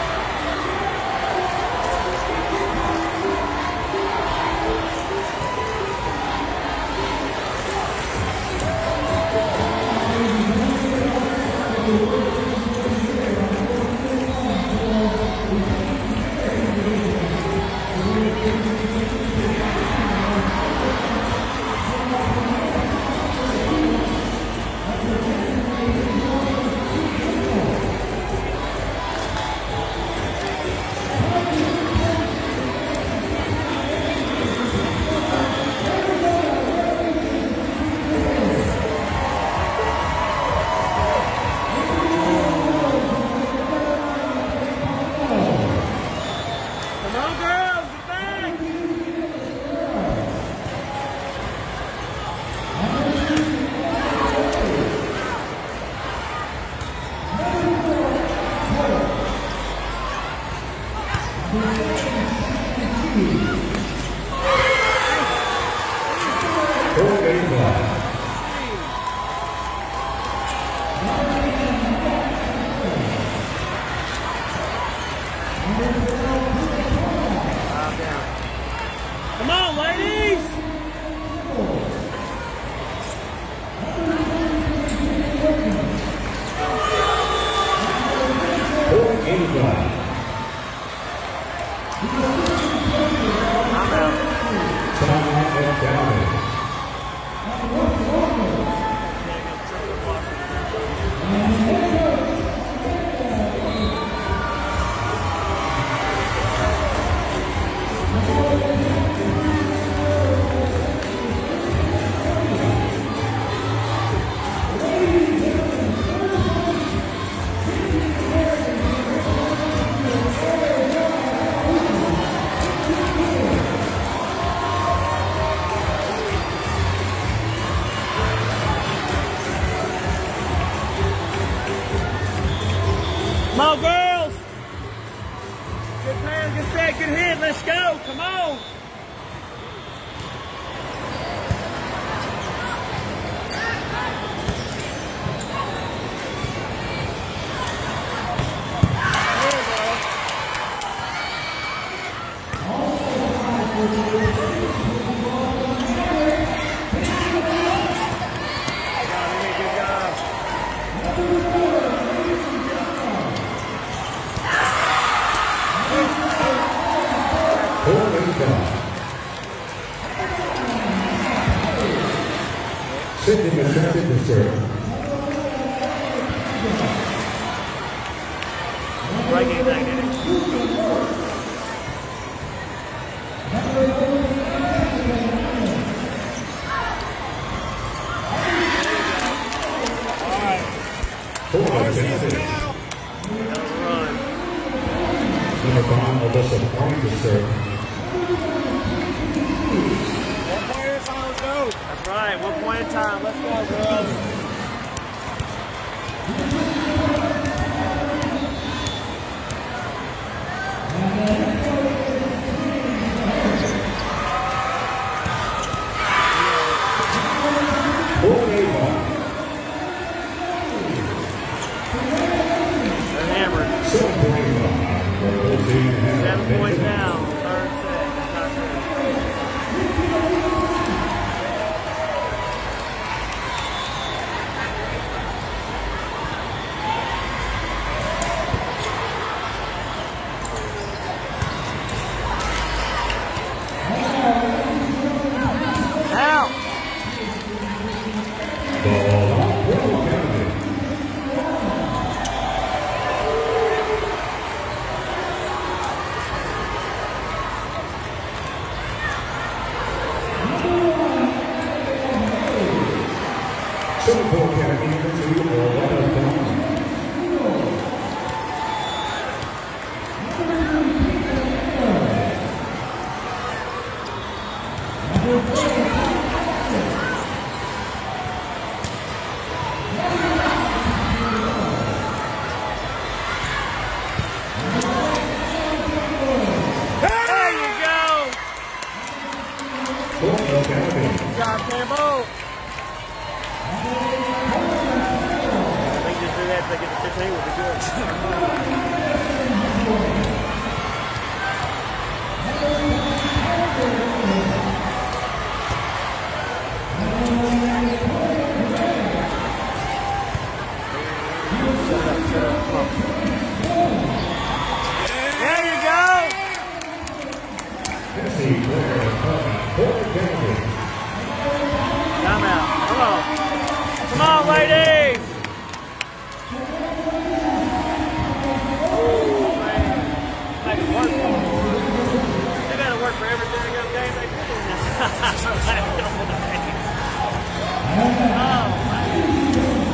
Come on, ladies! I'm out. Come on, girls! Good pass, good set, good hit. Let's go. Come on. Sydney McCutcheon to serve. Right game, that game. All right. That was a run. Number 5, Alyssa Party to serve. That's right, 1 point at a time. Let's go, girls. They're hammered. 7 points down. Third set. That's not good. Cassie Blair from Portland County. Time out. Come on. Come on, ladies. Oh, man. Make it work for them. They got to work for every single game they put in this. Oh, man.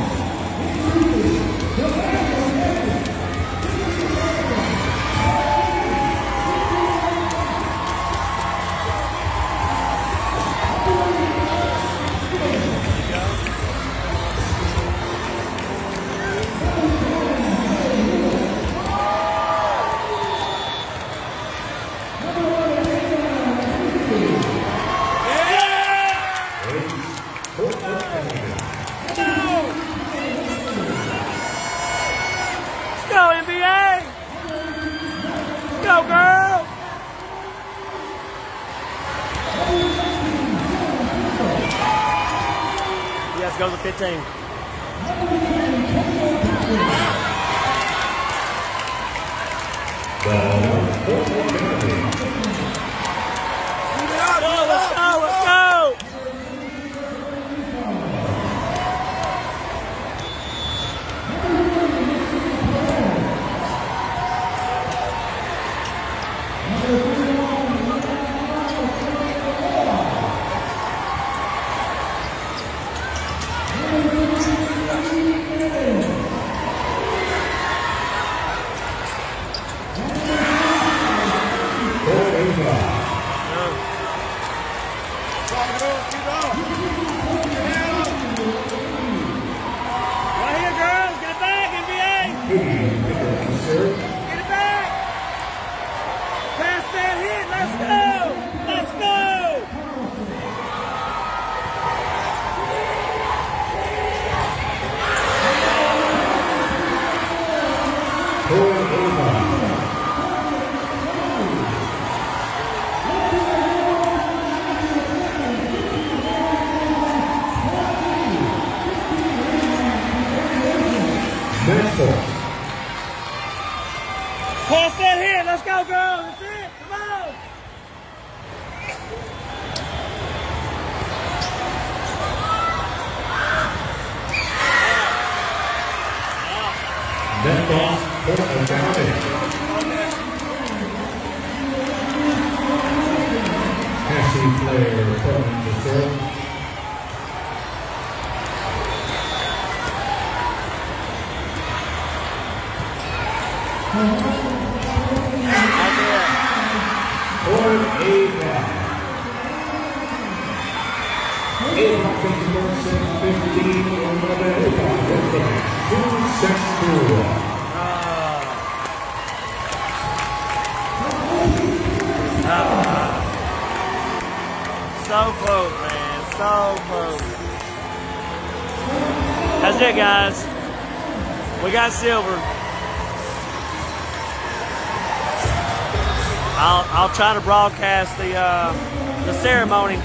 Go to 15. Let's go! Pass that hit. Let's go, girls. That's it. Come on. Net loss, Portland County. Cassie Blair from the serve. So close, man. So close. That's it, guys. We got silver. I'll try to broadcast the ceremony.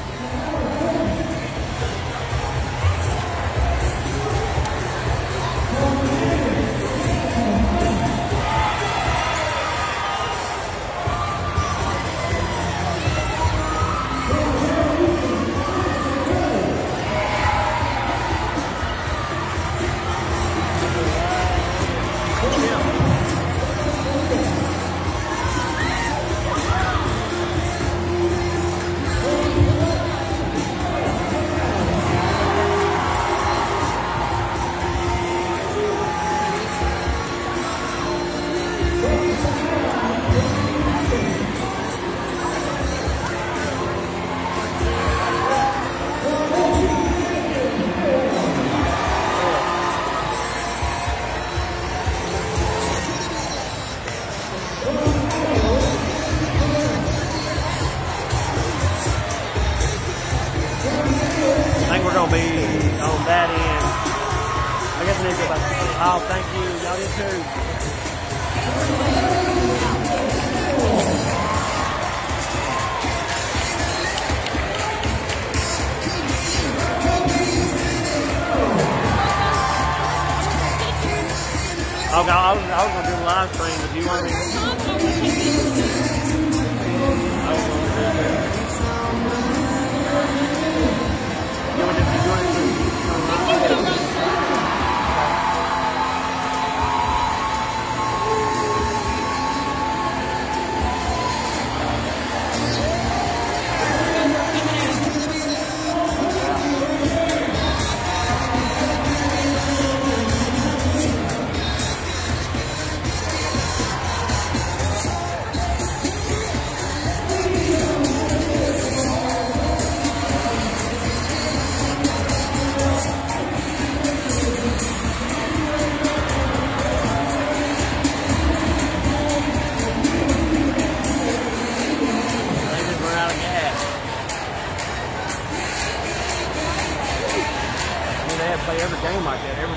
Gonna be on that end. I guess I need to go back to the oh, thank you. Y'all did too. Okay, I was gonna do a live stream if you want me.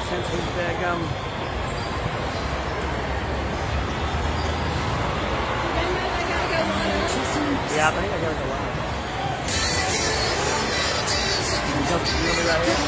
since we come. Yeah, I think I gotta go live. You want me right here?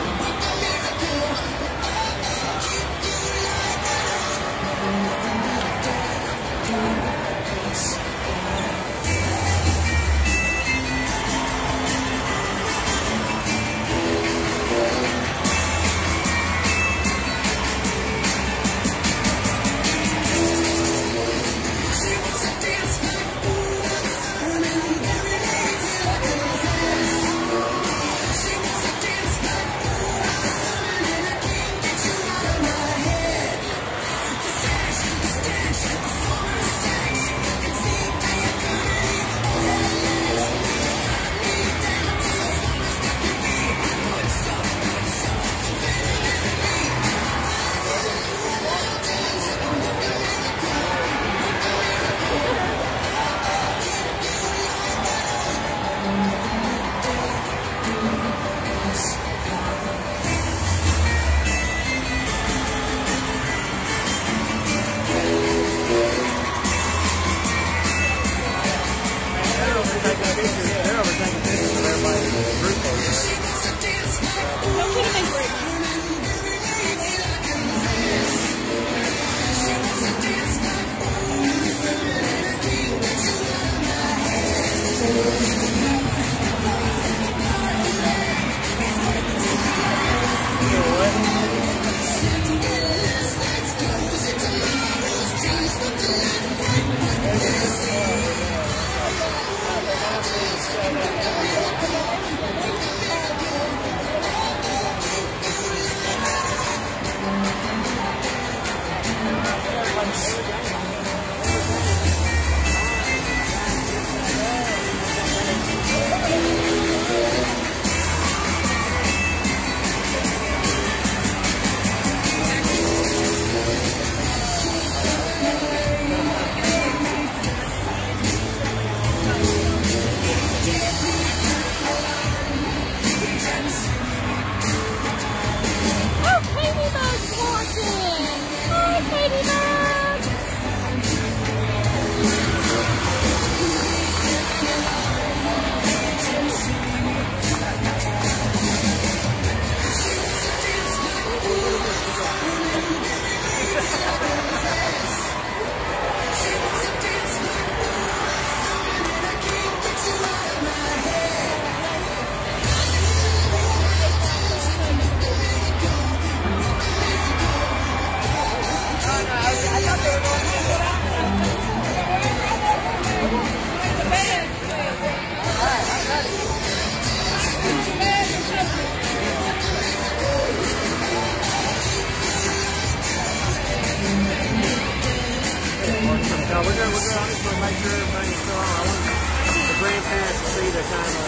No, we're going to honestly make sure everything's still on. I want the grandparents to see the kind of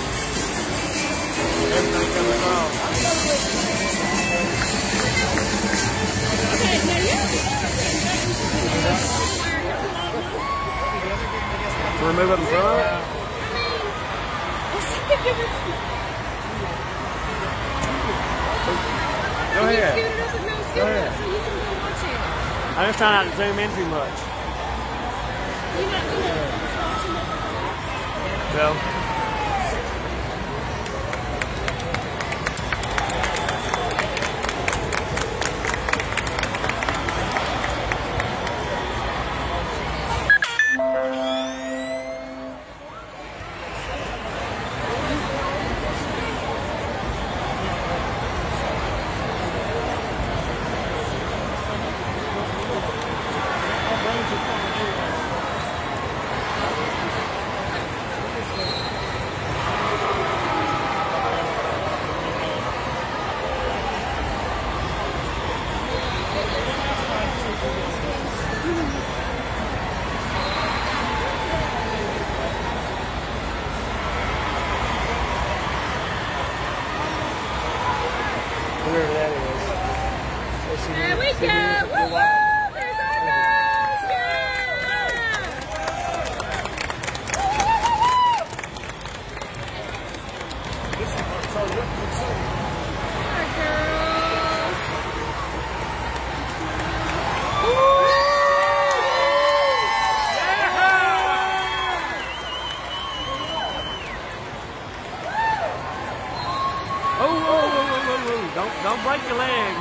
everything coming across. Okay, now you're To remove it in front of it? Go ahead. Go ahead. So you can go watch it. I'm just trying not to zoom in too much. You're not going to watch it. Well. Don't break your leg.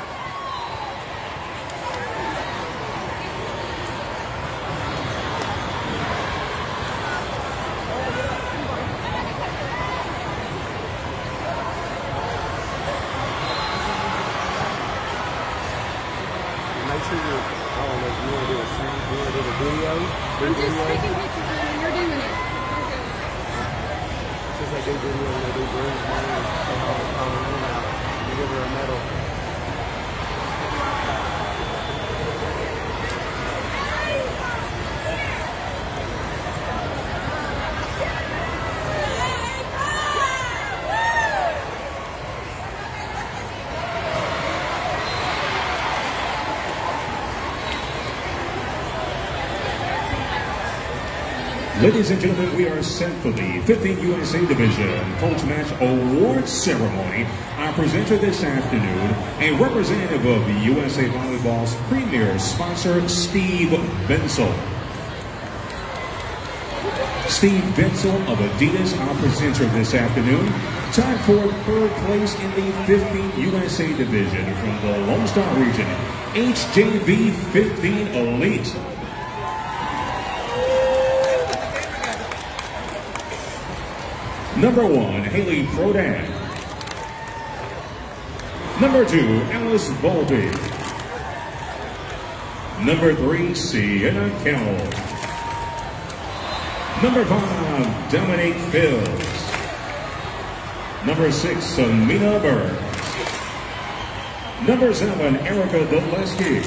Make sure you're, I don't know if you want to do a scene, you want to do the video? I'm just taking pictures of when you're doing it. Since they do video and they do Bruce Wayne, they have a common name out. You give her a medal. Ladies and gentlemen, we are set for the 15 USA Division Coach Match Award Ceremony. Our presenter this afternoon, a representative of USA Volleyball's premier sponsor, Steve Bensel. Steve Bensel of Adidas, our presenter this afternoon, tied for third place in the 15 USA Division from the Lone Star region, HJV 15 Elite. Number 1, Haley Prodan. Number 2, Alice Volpe. Number 3, Sienna Kell. Number 5, Dominique Fields. Number 6, Amina Burns. Number 7, Erica Deleski.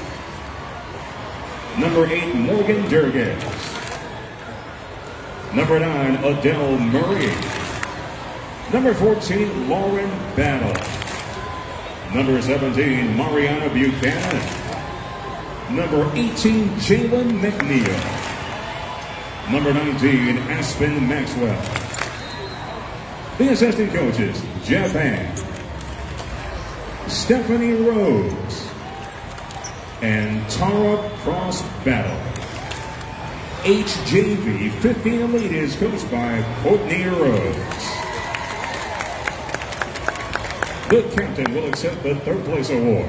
Number 8, Morgan Durgas. Number 9, Adele Murray. Number 14, Lauren Battle. Number 17, Mariana Buchanan. Number 18, Jalen McNeil. Number 19, Aspen Maxwell. The assistant coaches, Jeff Hand, Stephanie Rose, and Tara Cross Battle. HJV 15 Elite is coached by Courtney Rose. The captain will accept the third place award.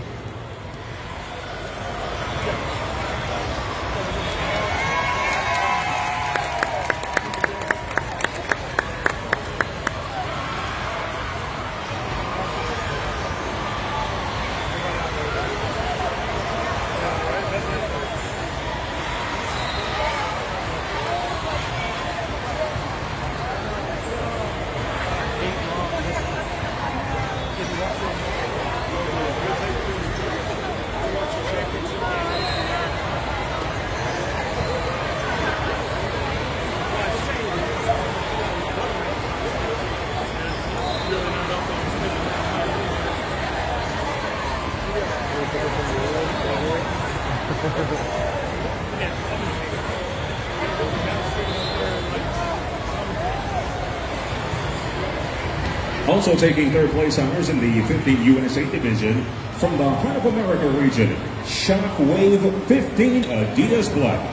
Also taking third place honors in the 15 USA Division from the Heart of America region, Shockwave 15 Adidas Black.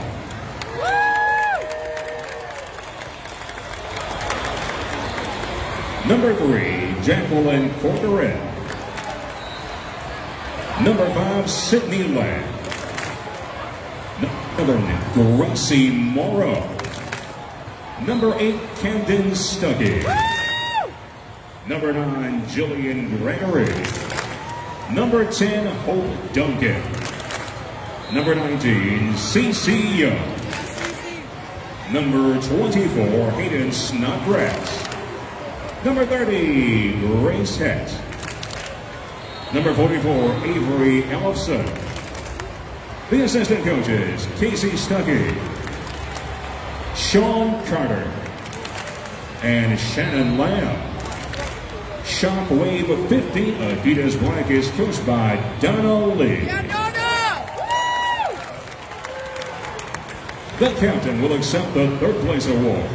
Number 3, Jacqueline Corcoran. Number 5, Sydney Land. Number 7, Gracie Morrow. Number 8, Camden Stuckey. Number 9, Jillian Gregory. Number 10, Hope Duncan. Number 19, CeCe Young. Number 24, Hayden Snodgrass. Number 30, Grace Het. Number 44, Avery Ellison. The assistant coaches, Casey Stuckey, Sean Carter, and Shannon Lamb. Shockwave 15 Adidas Black is coached by Donna Lee. Yeah, Donna! The captain will accept the third place award.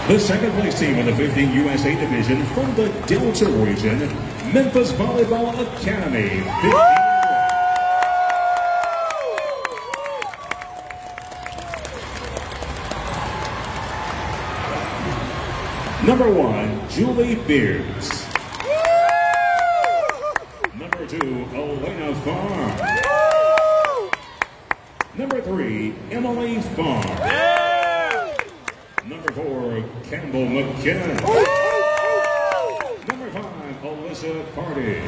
The second place team in the 15 USA division from the Delta region, Memphis Volleyball Academy. 15. Number 1, Julie Beards. Number 2, Elena Farr. Number 3, Emily Farr. Number 4, Campbell McKinnon. Number 5, Alyssa Party.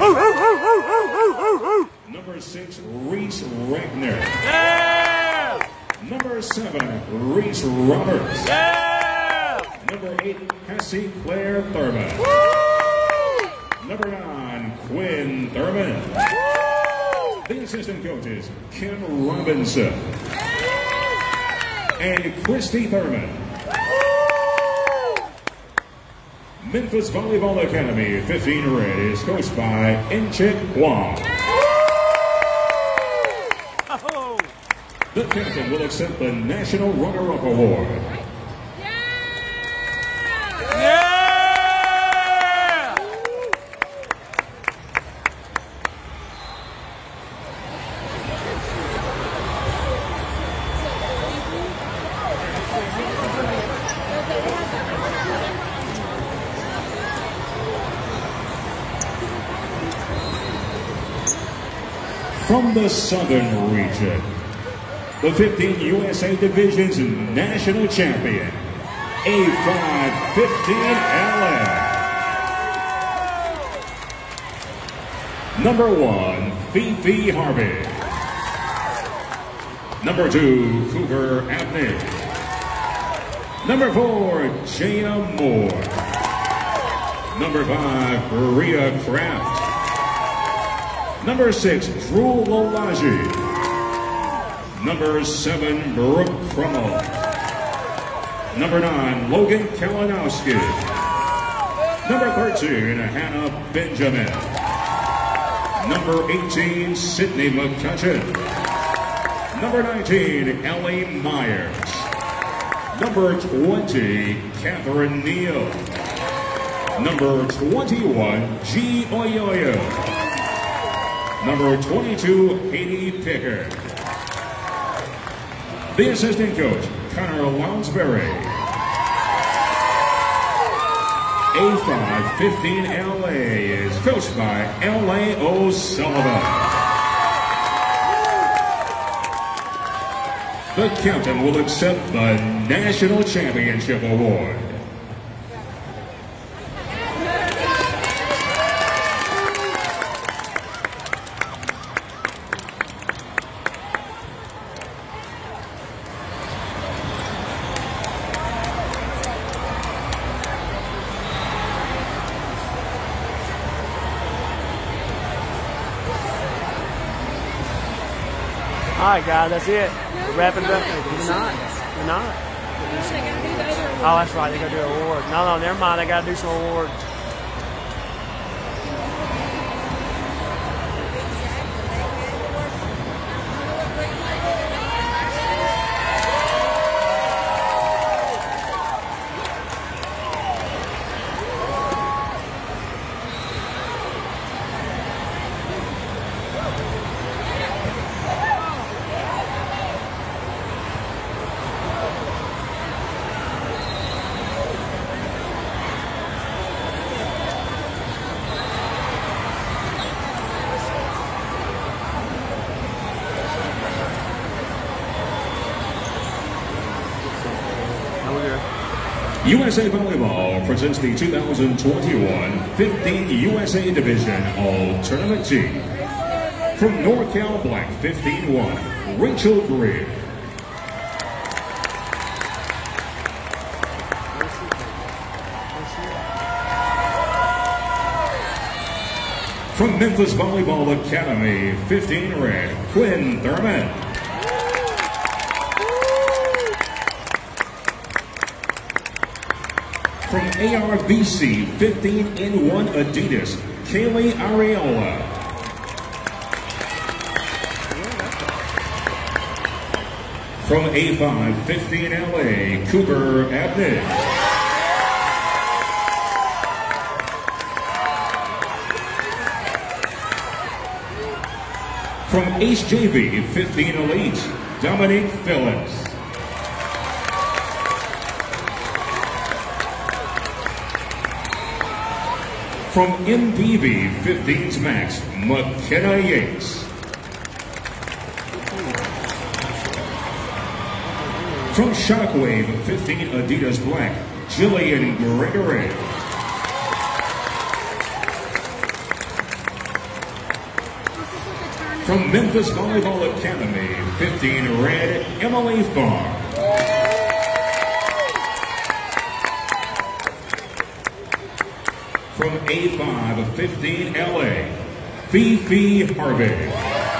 Number 6, Reese Regner. Number 7, Reese Roberts. Number 8, Cassie Claire Thurman. Number 9, Quinn Thurman. The assistant coaches, Kim Robinson and Christy Thurman. Memphis Volleyball Academy 15 Red is coached by Enchik Huang. The captain will accept the National Runner-Up Award. From the Southern region, the 15 USA Division's national champion, A5-15LN. Number 1, Fifi Harvey. Number 2, Cougar Abney. Number 4, Jaya Moore. Number 5, Maria Kraft. Number 6, Drew Lolaji. Number 7, Brooke Crummell. Number 9, Logan Kalinowski. Number 13, Hannah Benjamin. Number 18, Sydney McCutcheon. Number 19, Ellie Myers. Number 20, Catherine Neal. Number 21, G. Oyoyo. Number 22, Haiti Picker. The assistant coach, Connor Lounsbury. A5-15LA is coached by L.A. O'Sullivan. The captain will accept the National Championship Award. All right, guys, that's it. We're wrapping it up. We're not. We're not. Oh, that's right. They got to do an award. No, never mind. They got to do some awards. USA Volleyball presents the 2021 15 USA Division All-Tournament Team. From NorCal Black 15-1, Rachel Greer. From Memphis Volleyball Academy 15 Red, Quinn Thurman. From ARVC 15-1 Adidas, Kaylee Areola. From A5-15LA, Cooper Abney. From HJV 15 Elite, Dominique Phillips. From MBV 15's Max, McKenna Yates. From Shockwave 15 Adidas Black, Jillian Gregory. From Memphis Volleyball Academy, 15 Red, Emily Farr. From A5 15 LA, Fifi Harvey.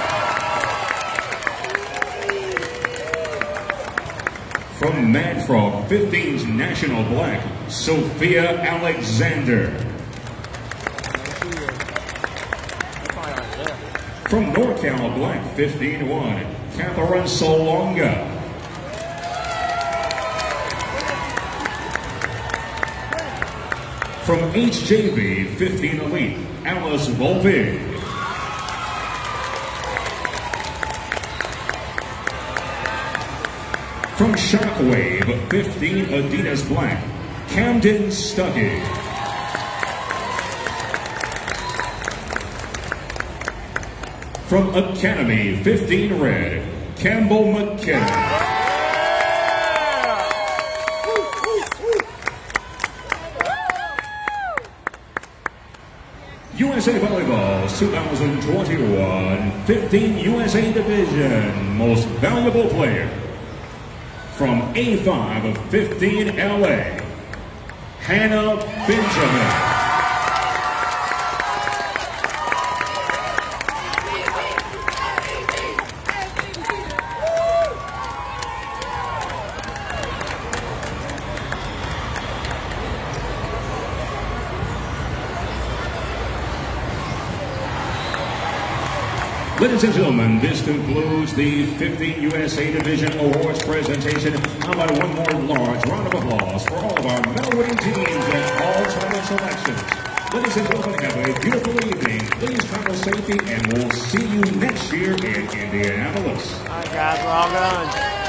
From Mad Frog 15's National Black, Sophia Alexander. From NorCal Black 15-1, Catherine Solonga. From HJV 15 Elite, Alice Volpe. From Shockwave 15 Adidas Black, Camden Stuckey. From Academy 15 Red, Campbell McKenna. USA Volleyball's 2021 15 USA Division Most Valuable Player. From A5 of 15 LA, Hannah Benjamin. Ladies and gentlemen, this concludes the 15 USA Division Awards presentation. How about one more large round of applause for all of our medal-winning teams and all tournament selections. Ladies and gentlemen, have a beautiful evening. Please travel safely, and we'll see you next year in Indianapolis. All right, guys, we're all done.